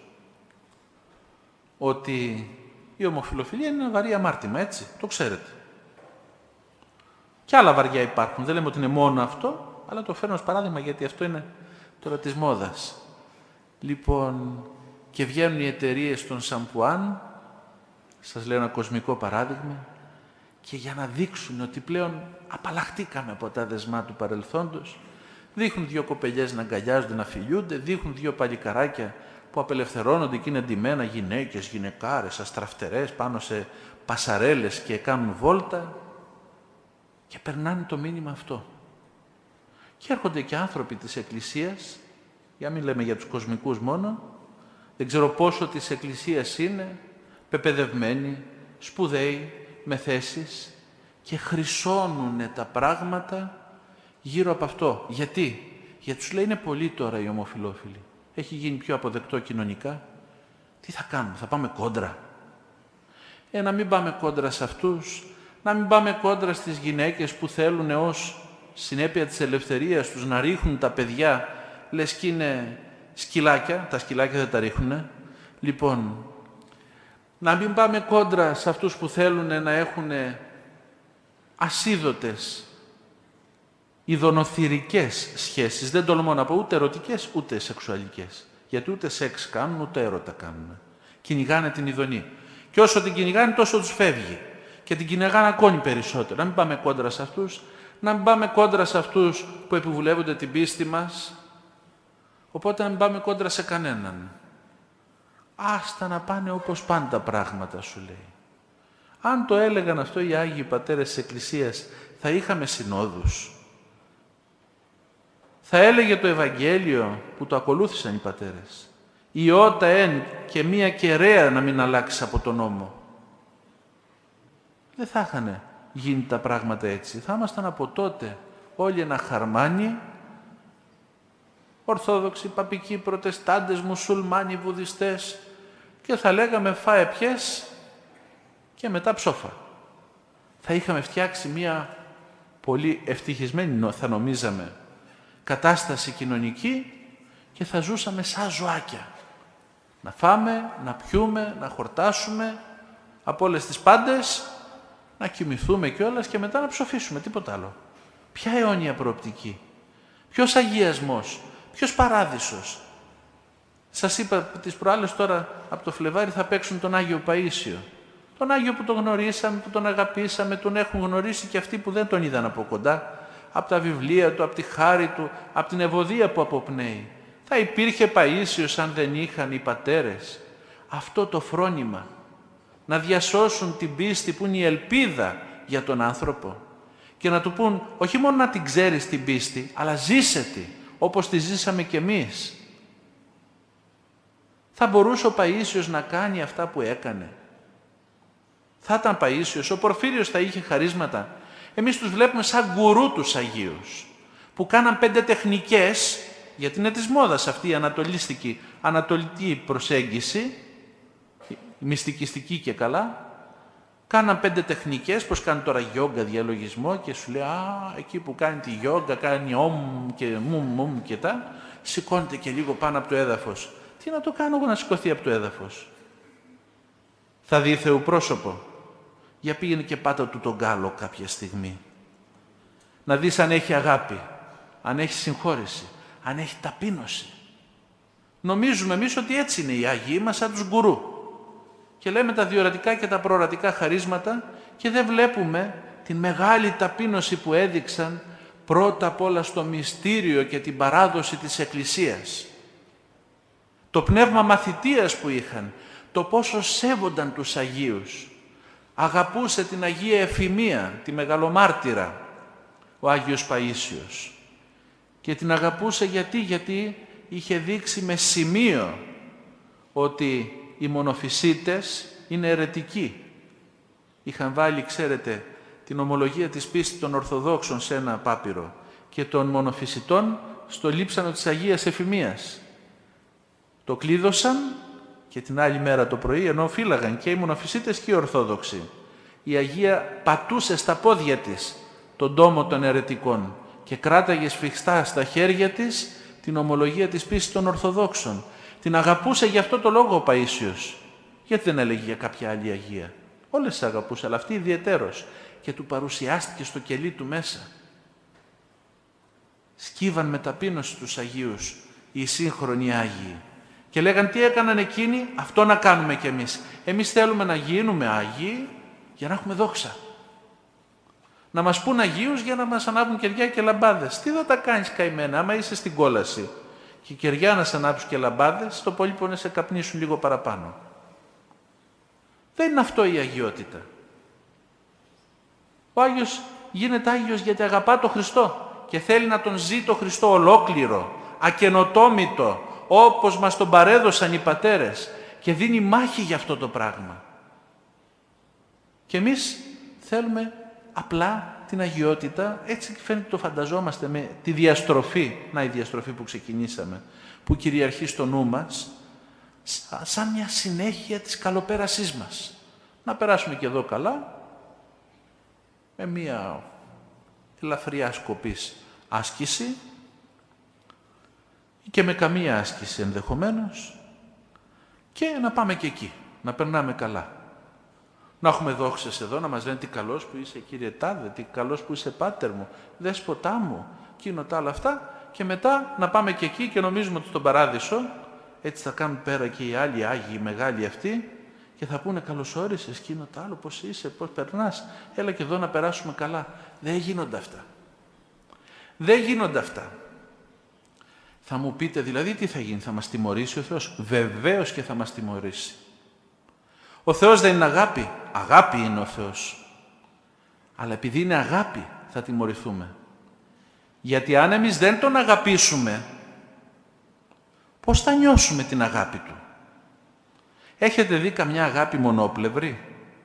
ότι η ομοφυλοφιλία είναι ένα βαρύ αμάρτημα, έτσι, το ξέρετε. Και άλλα βαριά υπάρχουν, δεν λέμε ότι είναι μόνο αυτό, αλλά το φέρνω ως παράδειγμα γιατί αυτό είναι τώρα της μόδας. Λοιπόν, και βγαίνουν οι εταιρείες των σαμπουάν, σας λέω ένα κοσμικό παράδειγμα, και για να δείξουν ότι πλέον απαλλαχτήκαμε από τα δεσμά του παρελθόντος, δείχνουν δύο κοπελιές να αγκαλιάζονται, να φιλιούνται, δείχνουν δύο παλικαράκια που απελευθερώνονται και είναι ντυμένα γυναίκες, γυναικάρες, αστραφτερές, πάνω σε πασαρέλες και κάνουν βόλτα και περνάνε το μήνυμα αυτό. Και έρχονται και άνθρωποι της Εκκλησίας, για μην λέμε για τους κοσμικούς μόνο, δεν ξέρω πόσο της Εκκλησίας είναι, πεπαιδευμένοι, σπουδαίοι, με θέσεις και χρυσώνουνε τα πράγματα γύρω από αυτό. Γιατί? Γιατί τους λέει είναι πολύ τώρα οι ομοφυλόφιλοι. Έχει γίνει πιο αποδεκτό κοινωνικά. Τι θα κάνουμε, θα πάμε κόντρα. Να μην πάμε κόντρα σε αυτούς, να μην πάμε κόντρα στις γυναίκες που θέλουν ως συνέπεια της ελευθερίας τους να ρίχνουν τα παιδιά, λες και είναι σκυλάκια, τα σκυλάκια δεν τα ρίχνουνε. Λοιπόν, να μην πάμε κόντρα σε αυτούς που θέλουν να έχουν ασίδωτες, ειδωνοθυρικές σχέσεις. Δεν τολμώ να πω ούτε ερωτικές ούτε σεξουαλικές. Γιατί ούτε σεξ κάνουν ούτε έρωτα κάνουν. Κυνηγάνε την ειδονή. Και όσο την κυνηγάνε τόσο τους φεύγει. Και την κυνηγάνε ακόμη περισσότερο. Να μην πάμε κόντρα σε αυτούς. Να μην πάμε κόντρα σε αυτούς που επιβουλεύονται την πίστη μας. Οπότε να μην πάμε κόντρα σε κανέναν. Άστα να πάνε όπως πάνε τα πράγματα, σου λέει. Αν το έλεγαν αυτό οι Άγιοι Πατέρες της Εκκλησίας, θα είχαμε συνόδους. Θα έλεγε το Ευαγγέλιο που το ακολούθησαν οι πατέρες. Η ότα εν και μία κεραία να μην αλλάξει από τον νόμο. Δεν θα είχαν γίνει τα πράγματα έτσι. Θα ήμασταν από τότε όλοι ένα χαρμάνι, Ορθόδοξοι, Παπικοί, Προτεστάντες, Μουσουλμάνοι, Βουδιστές και θα λέγαμε φάε πιες και μετά ψόφα. Θα είχαμε φτιάξει μία πολύ ευτυχισμένη, θα νομίζαμε, κατάσταση κοινωνική και θα ζούσαμε σαν ζωάκια. Να φάμε, να πιούμε, να χορτάσουμε από όλες τις πάντες, να κοιμηθούμε κιόλας και μετά να ψοφήσουμε, τίποτα άλλο. Ποια αιώνια προοπτική, ποιος αγιασμός, ποιος παράδεισος. Σας είπα τις προάλλες τώρα από το Φλεβάρι θα παίξουν τον Άγιο Παΐσιο. Τον Άγιο που τον γνωρίσαμε, που τον αγαπήσαμε, τον έχουν γνωρίσει και αυτοί που δεν τον είδαν από κοντά, από τα βιβλία του, από τη χάρη του, από την ευωδία που αποπνέει. Θα υπήρχε Παΐσιος αν δεν είχαν οι πατέρες αυτό το φρόνημα, να διασώσουν την πίστη που είναι η ελπίδα για τον άνθρωπο και να του πούν όχι μόνο να την ξέρεις την πίστη, αλλά ζήσε τη, όπως τη ζήσαμε κι εμείς. Θα μπορούσε ο Παΐσιος να κάνει αυτά που έκανε. Θα ήταν Παΐσιος, ο Πορφύριος θα είχε χαρίσματα. Εμείς τους βλέπουμε σαν γκουρού τους Αγίους, που κάναν 5 τεχνικές, γιατί είναι της μόδας αυτή η ανατολική προσέγγιση, η μυστικιστική και καλά. Κάναν 5 τεχνικές, πως κάνει τώρα γιόγκα, διαλογισμό και σου λέει εκεί που κάνει τη γιόγκα, κάνει ομ και μουμ και τα, σηκώνεται και λίγο πάνω από το έδαφος. Τι να το κάνω εγώ να σηκωθεί από το έδαφος? Θα δει Θεού πρόσωπο. Για πήγαινε και πάτα του τον γκάλο κάποια στιγμή. Να δεις αν έχει αγάπη, αν έχει συγχώρεση, αν έχει ταπείνωση. Νομίζουμε εμείς ότι έτσι είναι οι Άγιοι μας σαν τους γκουρού. Και λέμε τα διορατικά και τα προορατικά χαρίσματα και δεν βλέπουμε την μεγάλη ταπείνωση που έδειξαν πρώτα απ' όλα στο μυστήριο και την παράδοση της Εκκλησίας. Το πνεύμα μαθητείας που είχαν, το πόσο σέβονταν τους Αγίους. Αγαπούσε την Αγία Εφημία, τη μεγαλομάρτυρα, ο Άγιος Παΐσιος. Και την αγαπούσε γιατί είχε δείξει με σημείο ότι οι μονοφυσίτες είναι αιρετικοί. Είχαν βάλει, ξέρετε, την ομολογία της πίστης των Ορθοδόξων σε ένα πάπυρο και των μονοφυσιτών στο λείψανο της Αγίας Εφημίας. Το κλείδωσαν και την άλλη μέρα το πρωί, ενώ φύλαγαν και οι μονοφυσίτες και οι Ορθόδοξοι, η Αγία πατούσε στα πόδια της τον τόμο των αιρετικών και κράταγε σφιχτά στα χέρια της την ομολογία της πίστης των Ορθοδόξων. Την αγαπούσε γι' αυτό το λόγο ο Παΐσιος. Γιατί δεν έλεγε για κάποια άλλη Αγία? Όλες τις αγαπούσε, αλλά αυτή ιδιαιτέρως. Και του παρουσιάστηκε στο κελί του μέσα. Σκύβαν με ταπείνωση τους Αγίους οι σύγχρονοι Άγιοι. Και λέγαν τι έκαναν εκείνοι, αυτό να κάνουμε κι εμείς. Εμείς θέλουμε να γίνουμε Άγιοι για να έχουμε δόξα. Να μας πούν Αγίους για να μας ανάβουν κεριά και λαμπάδες. Τι θα τα κάνεις καημένα, άμα είσαι στην κόλαση και κεριά να σε ανάψουν και λαμπάδες, το πολύ να σε καπνίσουν λίγο παραπάνω. Δεν είναι αυτό η αγιότητα. Ο Άγιος γίνεται Άγιος γιατί αγαπά τον Χριστό και θέλει να τον ζει τον Χριστό ολόκληρο, ακενοτόμητο, όπως μας τον παρέδωσαν οι πατέρες, και δίνει μάχη για αυτό το πράγμα. Και εμείς θέλουμε απλά την αγιότητα, έτσι φαίνεται το φανταζόμαστε, με τη διαστροφή, να η διαστροφή που ξεκινήσαμε, που κυριαρχεί στο νου μας, σαν μια συνέχεια της καλοπέρασής μας. Να περάσουμε και εδώ καλά, με μια ελαφριά σκοπής άσκηση και με καμία άσκηση ενδεχομένως, και να πάμε και εκεί, να περνάμε καλά. Να έχουμε δόξες εδώ, να μας λένε τι καλός που είσαι κύριε Τάδε, τι καλός που είσαι πάτερ μου, δέσποτά μου, εκείνο τα άλλα αυτά, και μετά να πάμε και εκεί και νομίζουμε ότι στον παράδεισο, έτσι θα κάνουν πέρα και οι άλλοι Άγιοι, οι μεγάλοι αυτοί, και θα πούνε καλώς όρισες, εκείνο τα άλλο, πώς είσαι, πώς περνάς, έλα και εδώ να περάσουμε καλά. Δεν γίνονται αυτά. Δεν γίνονται αυτά. Θα μου πείτε δηλαδή τι θα γίνει, θα μας τιμωρήσει ο Θεός? Βεβαίως και θα μας τιμωρήσει. Ο Θεός δεν είναι αγάπη? Αγάπη είναι ο Θεός. Αλλά επειδή είναι αγάπη θα τιμωρηθούμε. Γιατί αν εμείς δεν τον αγαπήσουμε, πώς θα νιώσουμε την αγάπη του? Έχετε δει καμιά αγάπη μονόπλευρη?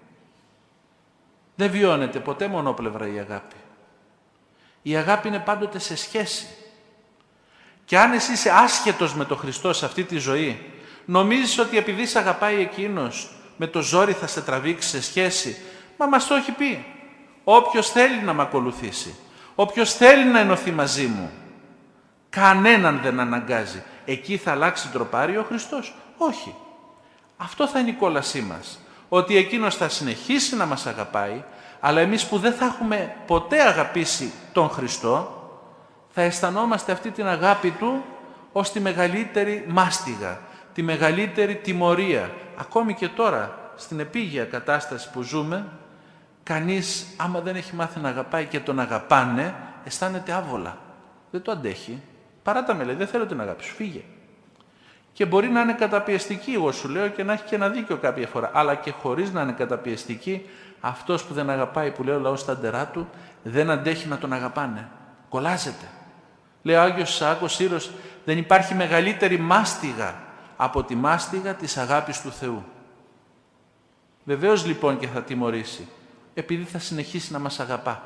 Δεν βιώνεται ποτέ μονόπλευρα η αγάπη. Η αγάπη είναι πάντοτε σε σχέση. Και αν εσύ είσαι άσχετος με τον Χριστό σε αυτή τη ζωή, νομίζεις ότι επειδή σε αγαπάει εκείνος, με το ζόρι θα σε τραβήξει σε σχέση? Μα μας το έχει πει. Όποιος θέλει να με ακολουθήσει, όποιος θέλει να ενωθεί μαζί μου, κανέναν δεν αναγκάζει. Εκεί θα αλλάξει τροπάρι ο Χριστός? Όχι. Αυτό θα είναι η κόλασή μας. Ότι εκείνος θα συνεχίσει να μας αγαπάει, αλλά εμείς που δεν θα έχουμε ποτέ αγαπήσει τον Χριστό, θα αισθανόμαστε αυτή την αγάπη του ως τη μεγαλύτερη μάστιγα, τη μεγαλύτερη τιμωρία. Ακόμη και τώρα, στην επίγεια κατάσταση που ζούμε, κανείς άμα δεν έχει μάθει να αγαπάει και τον αγαπάνε, αισθάνεται άβολα. Δεν το αντέχει. Παράτα με, λέει, δεν θέλω την αγάπη σου, φύγε. Και μπορεί να είναι καταπιεστική, εγώ σου λέω, και να έχει και ένα δίκιο κάποια φορά. Αλλά και χωρίς να είναι καταπιεστική, αυτός που δεν αγαπάει, που λέει ο λαός στα ντερά του, δεν αντέχει να τον αγαπάνε. Κολλάζεται. Λέει ο Άγιος Σάκος Σύρος, δεν υπάρχει μεγαλύτερη μάστιγα από τη μάστιγα της αγάπης του Θεού. Βεβαίως λοιπόν και θα τιμωρήσει, επειδή θα συνεχίσει να μας αγαπά.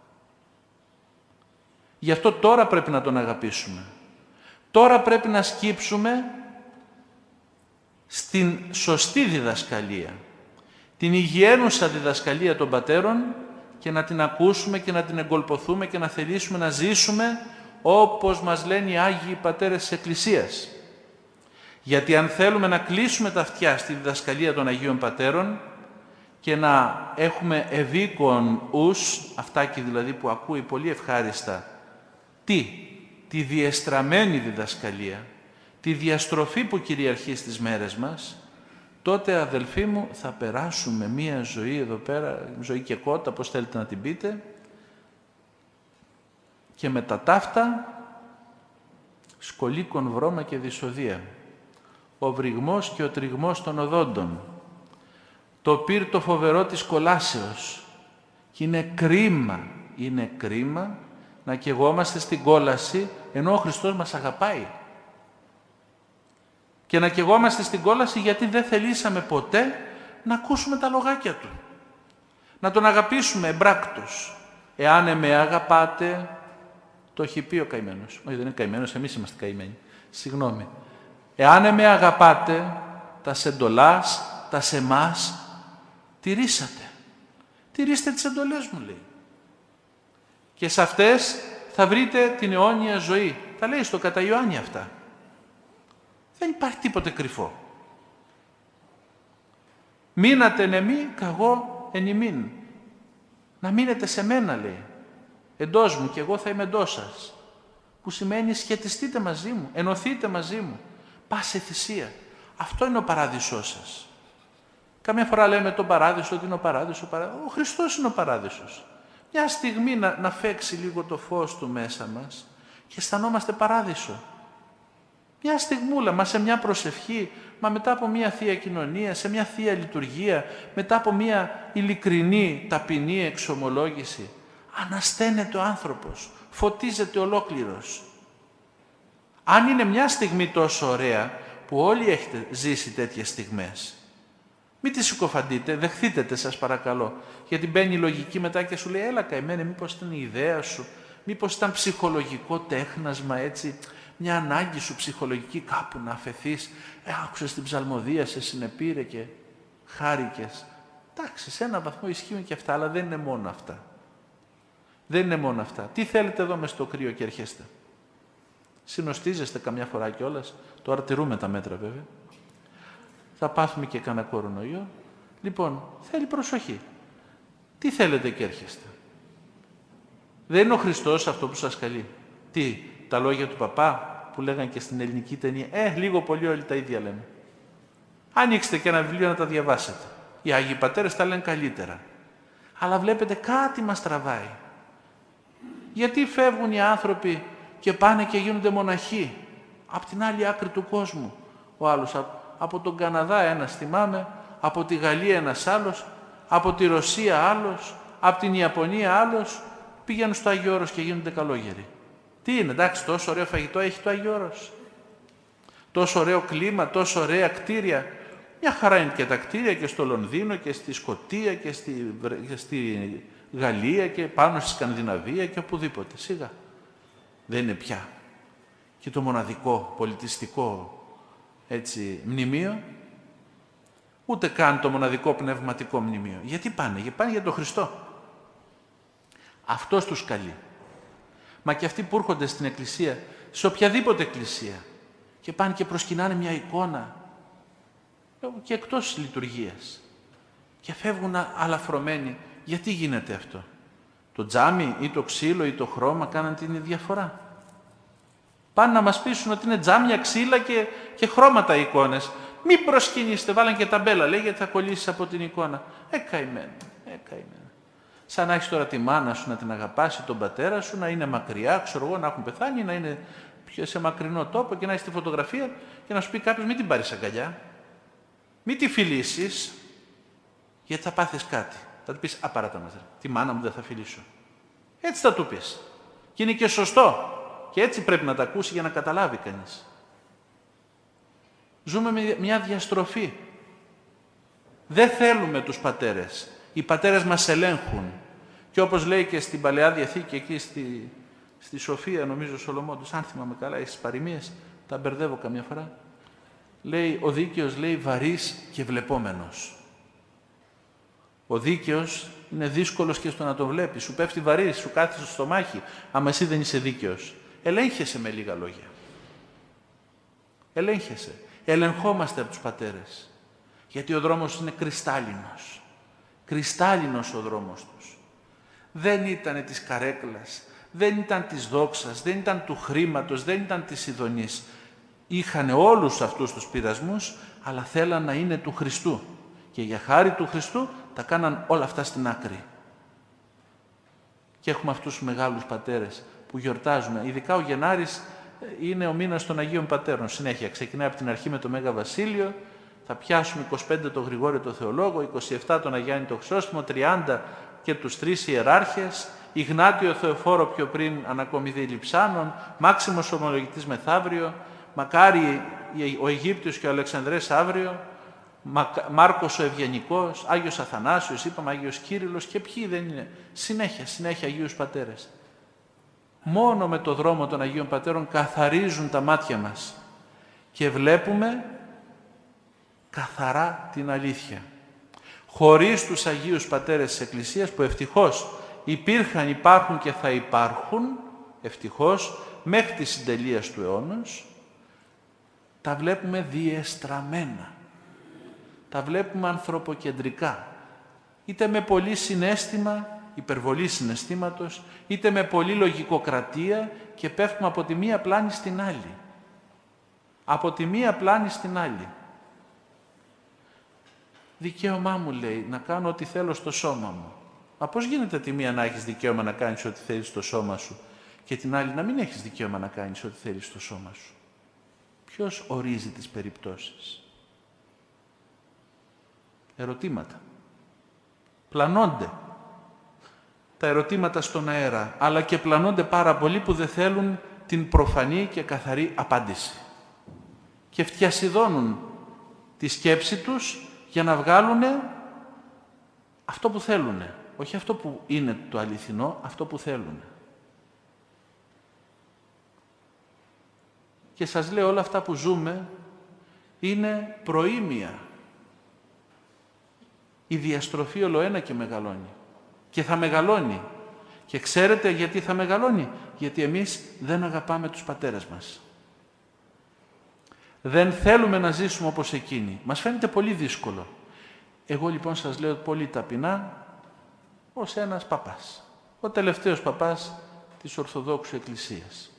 Γι' αυτό τώρα πρέπει να τον αγαπήσουμε. Τώρα πρέπει να σκύψουμε στην σωστή διδασκαλία, την υγιαίνουσα διδασκαλία των πατέρων, και να την ακούσουμε και να την εγκολποθούμε και να θελήσουμε να ζήσουμε όπως μας λένε οι Άγιοι Πατέρες της Εκκλησίας. Γιατί αν θέλουμε να κλείσουμε τα αυτιά στη διδασκαλία των Αγίων Πατέρων και να έχουμε ευήκον ους, αυτάκι δηλαδή που ακούει πολύ ευχάριστα, τη διεστραμμένη διδασκαλία, τη διαστροφή που κυριαρχεί στις μέρες μας, τότε αδελφοί μου θα περάσουμε μία ζωή εδώ πέρα, ζωή και κότα, πώς θέλετε να την πείτε, και με τα ταύτα σκολίκον βρώμα και δυσοδεία, ο βρυγμός και ο τριγμός των οδόντων, το πυρ το φοβερό της κολάσεως. Και είναι κρίμα να καιγόμαστε στην κόλαση ενώ ο Χριστός μας αγαπάει. Και να καιγόμαστε στην κόλαση γιατί δεν θελήσαμε ποτέ να ακούσουμε τα λογάκια Του. Να Τον αγαπήσουμε εμπράκτος. Εάν με αγαπάτε, το έχει πει ο καημένος. Όχι, δεν είναι καημένος, εμείς είμαστε καημένοι. Συγγνώμη. Εάν με αγαπάτε, τα σεντολάς, τα σεμάς, τηρήσατε. Τηρήστε τις εντολές μου, λέει. Και σε αυτές θα βρείτε την αιώνια ζωή. Τα λέει στο κατά Ιωάννη αυτά. Δεν υπάρχει τίποτε κρυφό. Μείνατε εν εμεί, καγώ εν ημίν. Να μείνετε σε μένα, λέει. Εντός μου και εγώ θα είμαι εντός σας. Που σημαίνει σχετιστείτε μαζί μου, ενωθείτε μαζί μου. Πάσε θυσία. Αυτό είναι ο παράδεισός σας. Καμιά φορά λέμε τον παράδεισο, ότι είναι ο παράδεισος. Ο Χριστός είναι ο παράδεισος. Μια στιγμή να φέξει λίγο το φως Του μέσα μας και αισθανόμαστε παράδεισο. Μια στιγμούλα, μα σε μια προσευχή, μα μετά από μια Θεία Κοινωνία, σε μια Θεία Λειτουργία, μετά από μια ειλικρινή, ταπεινή εξομολόγηση, ανασταίνεται ο άνθρωπος, φωτίζεται ολόκληρος. Αν είναι μια στιγμή τόσο ωραία, που όλοι έχετε ζήσει τέτοιες στιγμές, μην τις συκοφαντείτε, δεχθείτε τε σας παρακαλώ. Γιατί μπαίνει η λογική μετά και σου λέει, έλα καημένε, μήπως ήταν η ιδέα σου, μήπως ήταν ψυχολογικό τέχνασμα, έτσι, μια ανάγκη σου ψυχολογική κάπου να αφαιθείς, άκουσες την ψαλμοδία, σε συνεπήρε και χάρηκες. Εντάξει, σε ένα βαθμό ισχύουν και αυτά, αλλά δεν είναι μόνο αυτά. Δεν είναι μόνο αυτά. Τι θέλετε εδώ μες στο κρύο και έρχεστε? Συνοστίζεστε καμιά φορά κιόλας, τώρα τηρούμε τα μέτρα βέβαια. Θα πάθουμε και κανένα κορονοϊό. Λοιπόν, θέλει προσοχή. Τι θέλετε και έρχεστε? Δεν είναι ο Χριστός αυτό που σας καλεί. Τι, τα λόγια του παπά που λέγαν και στην ελληνική ταινία, λίγο πολύ όλοι τα ίδια λέμε. Ανοίξτε και ένα βιβλίο να τα διαβάσετε. Οι Άγιοι Πατέρες τα λένε καλύτερα. Αλλά βλέπετε κάτι μας τραβάει. Γιατί φεύγουν οι άνθρωποι και πάνε και γίνονται μοναχοί από την άλλη άκρη του κόσμου? Ο άλλος από τον Καναδά ένας θυμάμαι, από τη Γαλλία ένας άλλος, από τη Ρωσία άλλος, από την Ιαπωνία άλλος, πήγαιναν στο Άγιο Όρος και γίνονται καλόγεροι. Τι είναι, εντάξει, τόσο ωραίο φαγητό έχει το Άγιο Όρος. Τόσο ωραίο κλίμα, τόσο ωραία κτίρια. Μια χαρά είναι και τα κτίρια και στο Λονδίνο και στη Σκωτία και στη Γαλλία και πάνω στη Σκανδιναβία και οπουδήποτε. Σίγα. Δεν είναι πια. Και το μοναδικό πολιτιστικό μνημείο, ούτε καν το μοναδικό πνευματικό μνημείο. Γιατί πάνε? Πάνε για τον Χριστό. Αυτός τους καλεί. Μα και αυτοί που έρχονται στην εκκλησία, σε οποιαδήποτε εκκλησία, και πάνε και προσκυνάνε μια εικόνα και εκτός λειτουργίας και φεύγουν αλαφρωμένοι. Γιατί γίνεται αυτό? Το τζάμι ή το ξύλο ή το χρώμα κάναν την διαφορά? Πάνε να μας πείσουν ότι είναι τζάμια, ξύλα και χρώματα οι εικόνες. Μην προσκυνήσετε, βάλαν και ταμπέλα, λέει, γιατί θα κολλήσεις από την εικόνα. Καημένο. Σαν να έχεις τώρα τη μάνα σου να την αγαπάς ή τον πατέρα σου, να είναι μακριά, ξέρω εγώ, να έχουν πεθάνει, να είναι σε μακρινό τόπο και να έχεις τη φωτογραφία και να σου πει κάποιος, μην την πάρεις αγκαλιά, μην τη φιλήσεις, γιατί θα πάθεις κάτι. Θα του πεις, απαράτα μας, τη μάνα μου δεν θα φιλήσω. Έτσι θα του πεις. Και είναι και σωστό. Και έτσι πρέπει να τα ακούσει για να καταλάβει κανείς. Ζούμε με μια διαστροφή. Δεν θέλουμε τους πατέρες. Οι πατέρες μας ελέγχουν. Και όπως λέει και στην Παλαιά Διαθήκη, εκεί στη Σοφία, νομίζω, Σολομόντος, αν θυμάμαι καλά, στις παροιμίες, τα μπερδεύω καμιά φορά. Λέει, ο δίκαιος, λέει, βαρύς και βλεπόμενος. Ο δίκαιος είναι δύσκολος και στο να τον βλέπεις. Σου πέφτει βαρύς, σου κάθεται στο στομάχι, άμα εσύ δεν είσαι δίκαιος. Ελέγχεσαι με λίγα λόγια. Ελέγχεσαι. Ελεγχόμαστε από τους πατέρες. Γιατί ο δρόμος είναι κρυστάλλινος. Κρυστάλλινος ο δρόμος τους. Δεν ήταν της καρέκλας, δεν ήταν της δόξας, δεν ήταν του χρήματος, δεν ήταν της ειδονής. Είχαν όλους αυτούς τους πειρασμούς, αλλά θέλαν να είναι του Χριστού. Και για χάρη του Χριστού τα κάναν όλα αυτά στην άκρη. Και έχουμε αυτούς τους μεγάλους πατέρες που γιορτάζουμε. Ειδικά ο Γενάρης είναι ο μήνας των Αγίων Πατέρων. Συνέχεια ξεκινάει από την αρχή με το Μέγα Βασίλειο. Θα πιάσουμε 25 τον Γρηγόριο τον Θεολόγο, 27 τον Αγιάννη τον Χρυσόστομο, 30 και τους 3 ιεράρχες, Ιγνάτιο Θεοφόρο πιο πριν Ανακομιδή Λειψάνων, Μάξιμος Ομολογητής μεθαύριο, Μακάρι ο Αιγύπτιος και ο Αλεξανδρές αύριο, Μάρκος ο Ευγενικός, Άγιος Αθανάσιος, είπαμε Άγιος Κύριλλος και ποιοι δεν είναι. Συνέχεια Αγίους Πατέρες. Μόνο με το δρόμο των Αγίων Πατέρων καθαρίζουν τα μάτια μας και βλέπουμε καθαρά την αλήθεια. Χωρίς τους Αγίους Πατέρες της Εκκλησίας που ευτυχώς υπήρχαν, υπάρχουν και θα υπάρχουν, ευτυχώς, μέχρι τη συντελεία του αιώνος, τα βλέπουμε διεστραμμένα. Τα βλέπουμε ανθρωποκεντρικά. Είτε με πολύ συναίσθημα, υπερβολή συναισθήματος, είτε με πολύ λογικοκρατία και πέφτουμε από τη μία πλάνη στην άλλη. Από τη μία πλάνη στην άλλη. Δικαίωμά μου, λέει, να κάνω ό,τι θέλω στο σώμα μου. Μα πώς γίνεται τη μία να έχεις δικαίωμα να κάνεις ό,τι θέλεις στο σώμα σου και την άλλη να μην έχεις δικαίωμα να κάνεις ό,τι θέλεις στο σώμα σου? Ποιος ορίζει τις περιπτώσεις? Ερωτήματα. Πλανώνται τα ερωτήματα στον αέρα, αλλά και πλανώνται πάρα πολλοί που δεν θέλουν την προφανή και καθαρή απάντηση. Και φτιασιδώνουν τη σκέψη τους για να βγάλουν αυτό που θέλουν. Όχι αυτό που είναι το αληθινό, αυτό που θέλουν. Και σας λέω, όλα αυτά που ζούμε είναι προήμια. Η διαστροφή ολοένα και μεγαλώνει. Και θα μεγαλώνει. Και ξέρετε γιατί θα μεγαλώνει? Γιατί εμείς δεν αγαπάμε τους πατέρες μας. Δεν θέλουμε να ζήσουμε όπως εκείνοι. Μας φαίνεται πολύ δύσκολο. Εγώ λοιπόν σας λέω πολύ ταπεινά, ως ένας παπάς. Ο τελευταίος παπάς της Ορθοδόξου Εκκλησίας.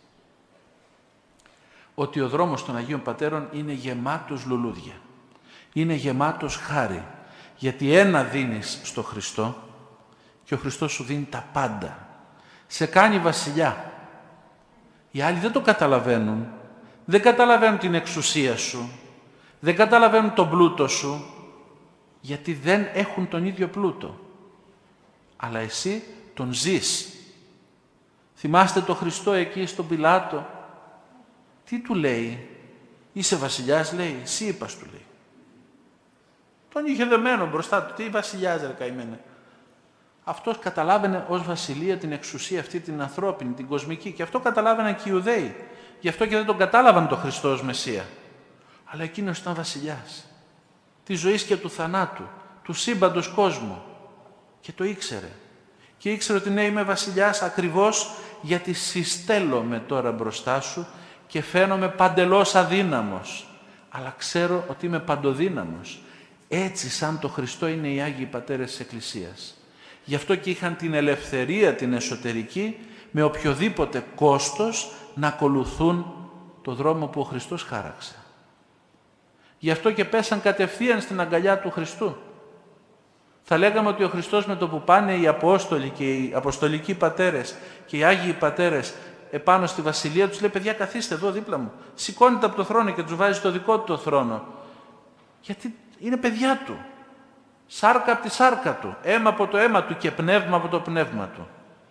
Ότι ο δρόμος των Αγίων Πατέρων είναι γεμάτος λουλούδια. Είναι γεμάτος χάρη. Γιατί ένα δίνεις στο Χριστό και ο Χριστός σου δίνει τα πάντα. Σε κάνει βασιλιά. Οι άλλοι δεν το καταλαβαίνουν. Δεν καταλαβαίνουν την εξουσία σου. Δεν καταλαβαίνουν τον πλούτο σου. Γιατί δεν έχουν τον ίδιο πλούτο. Αλλά εσύ τον ζεις. Θυμάστε τον Χριστό εκεί στον Πιλάτο? Τι του λέει? Είσαι βασιλιάς, λέει. Σύμπας, του λέει. Τον είχε δεμένο μπροστά του. Τι βασιλιάς, ρε καημένε? Αυτός καταλάβαινε ως βασιλεία την εξουσία αυτή, την ανθρώπινη, την κοσμική. Και αυτό καταλάβαιναν και οι Ιουδαίοι. Γι' αυτό και δεν τον κατάλαβαν τον Χριστό ως Μεσσία. Αλλά εκείνος ήταν βασιλιάς. Της ζωής και του θανάτου. Του σύμπαντος κόσμου. Και το ήξερε. Και ήξερε ότι ναι, είμαι βασιλιάς ακριβώς γιατί συστέλλομαι τώρα μπροστά σου και φαίνομαι παντελώς αδύναμος. Αλλά ξέρω ότι είμαι παντοδύναμος. Έτσι σαν το Χριστό είναι οι Άγιοι Πατέρες της Εκκλησίας. Γι' αυτό και είχαν την ελευθερία την εσωτερική με οποιοδήποτε κόστος να ακολουθούν το δρόμο που ο Χριστός χάραξε. Γι' αυτό και πέσαν κατευθείαν στην αγκαλιά του Χριστού. Θα λέγαμε ότι ο Χριστός με το που πάνε οι Απόστολοι και οι Αποστολικοί Πατέρες και οι Άγιοι Πατέρες επάνω στη βασιλεία τους, λέει, παιδιά καθίστε εδώ δίπλα μου. Σηκώνεται από το θρόνο και τους βάζει στο δικό του το θρόνο. Γιατί είναι παιδιά του. Σάρκα από τη σάρκα του. Αίμα από το αίμα του και πνεύμα από το πνεύμα του.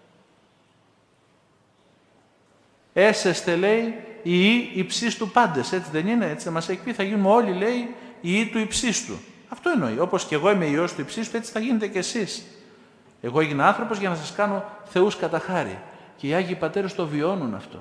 Έσεστε, λέει, οι ιοί υψίστου πάντες. Έτσι δεν είναι? Έτσι δεν μας έχει πει? Θα γίνουμε όλοι, λέει, οι ιοί του υψίστου. Αυτό εννοεί. Όπως και εγώ είμαι ιός του υψίστου, έτσι θα γίνετε κι εσείς. Εγώ έγινα άνθρωπος για να σας κάνω θεούς κατά χάρη. Και οι Άγιοι Πατέρες το βιώνουν αυτό.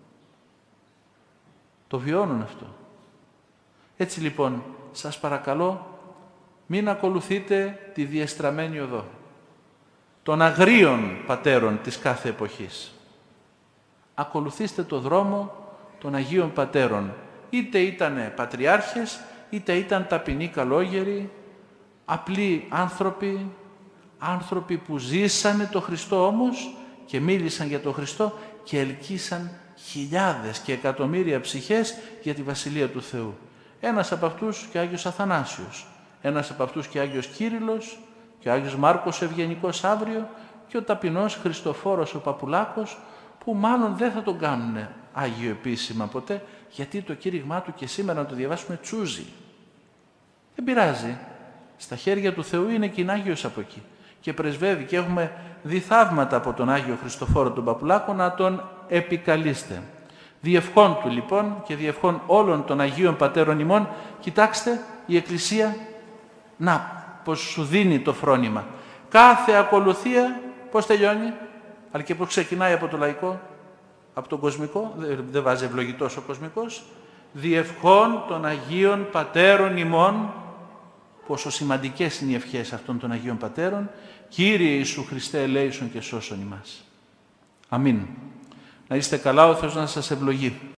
Το βιώνουν αυτό. Έτσι λοιπόν, σας παρακαλώ, μην ακολουθείτε τη διεστραμμένη οδό των αγρίων πατέρων της κάθε εποχής. Ακολουθήστε το δρόμο των Αγίων Πατέρων. Είτε ήταν πατριάρχες, είτε ήταν ταπεινοί καλόγεροι, απλοί άνθρωποι που ζήσανε το Χριστό όμως και μίλησαν για το Χριστό και ελκύσαν χιλιάδες και εκατομμύρια ψυχές για τη Βασιλεία του Θεού. Ένας από αυτούς και ο Άγιος Αθανάσιος, ένας από αυτούς και ο Άγιος Κύριλλος και ο Άγιος Μάρκος Ευγενικός αύριο και ο ταπεινός Χριστοφόρος ο Παπουλάκος, που μάλλον δεν θα τον κάνουν Άγιο επίσημα ποτέ, γιατί το κήρυγμά του και σήμερα να το διαβάσουμε τσούζει. Δεν πειράζει. Στα χέρια του Θεού είναι και είναι Άγιος από εκεί. Και πρεσβεύει και έχουμε δει θαύματα από τον Άγιο Χριστοφόρο τον Παπουλάκο, να τον επικαλείστε. Διευχών του λοιπόν και διευχών όλων των Αγίων Πατέρων ημών, κοιτάξτε η Εκκλησία, να πως σου δίνει το φρόνημα. Κάθε ακολουθία πώς τελειώνει, αλλά και πώς ξεκινάει από το λαϊκό, από τον κοσμικό, δεν βάζει ευλογητός ο κοσμικός, διευχών των Αγίων Πατέρων ημών. Πόσο σημαντικές είναι οι ευχές αυτών των Αγίων Πατέρων. Κύριε Ιησού Χριστέ, ελέησον και σώσον ημάς. Αμήν. Να είστε καλά, ο Θεός να σας ευλογεί.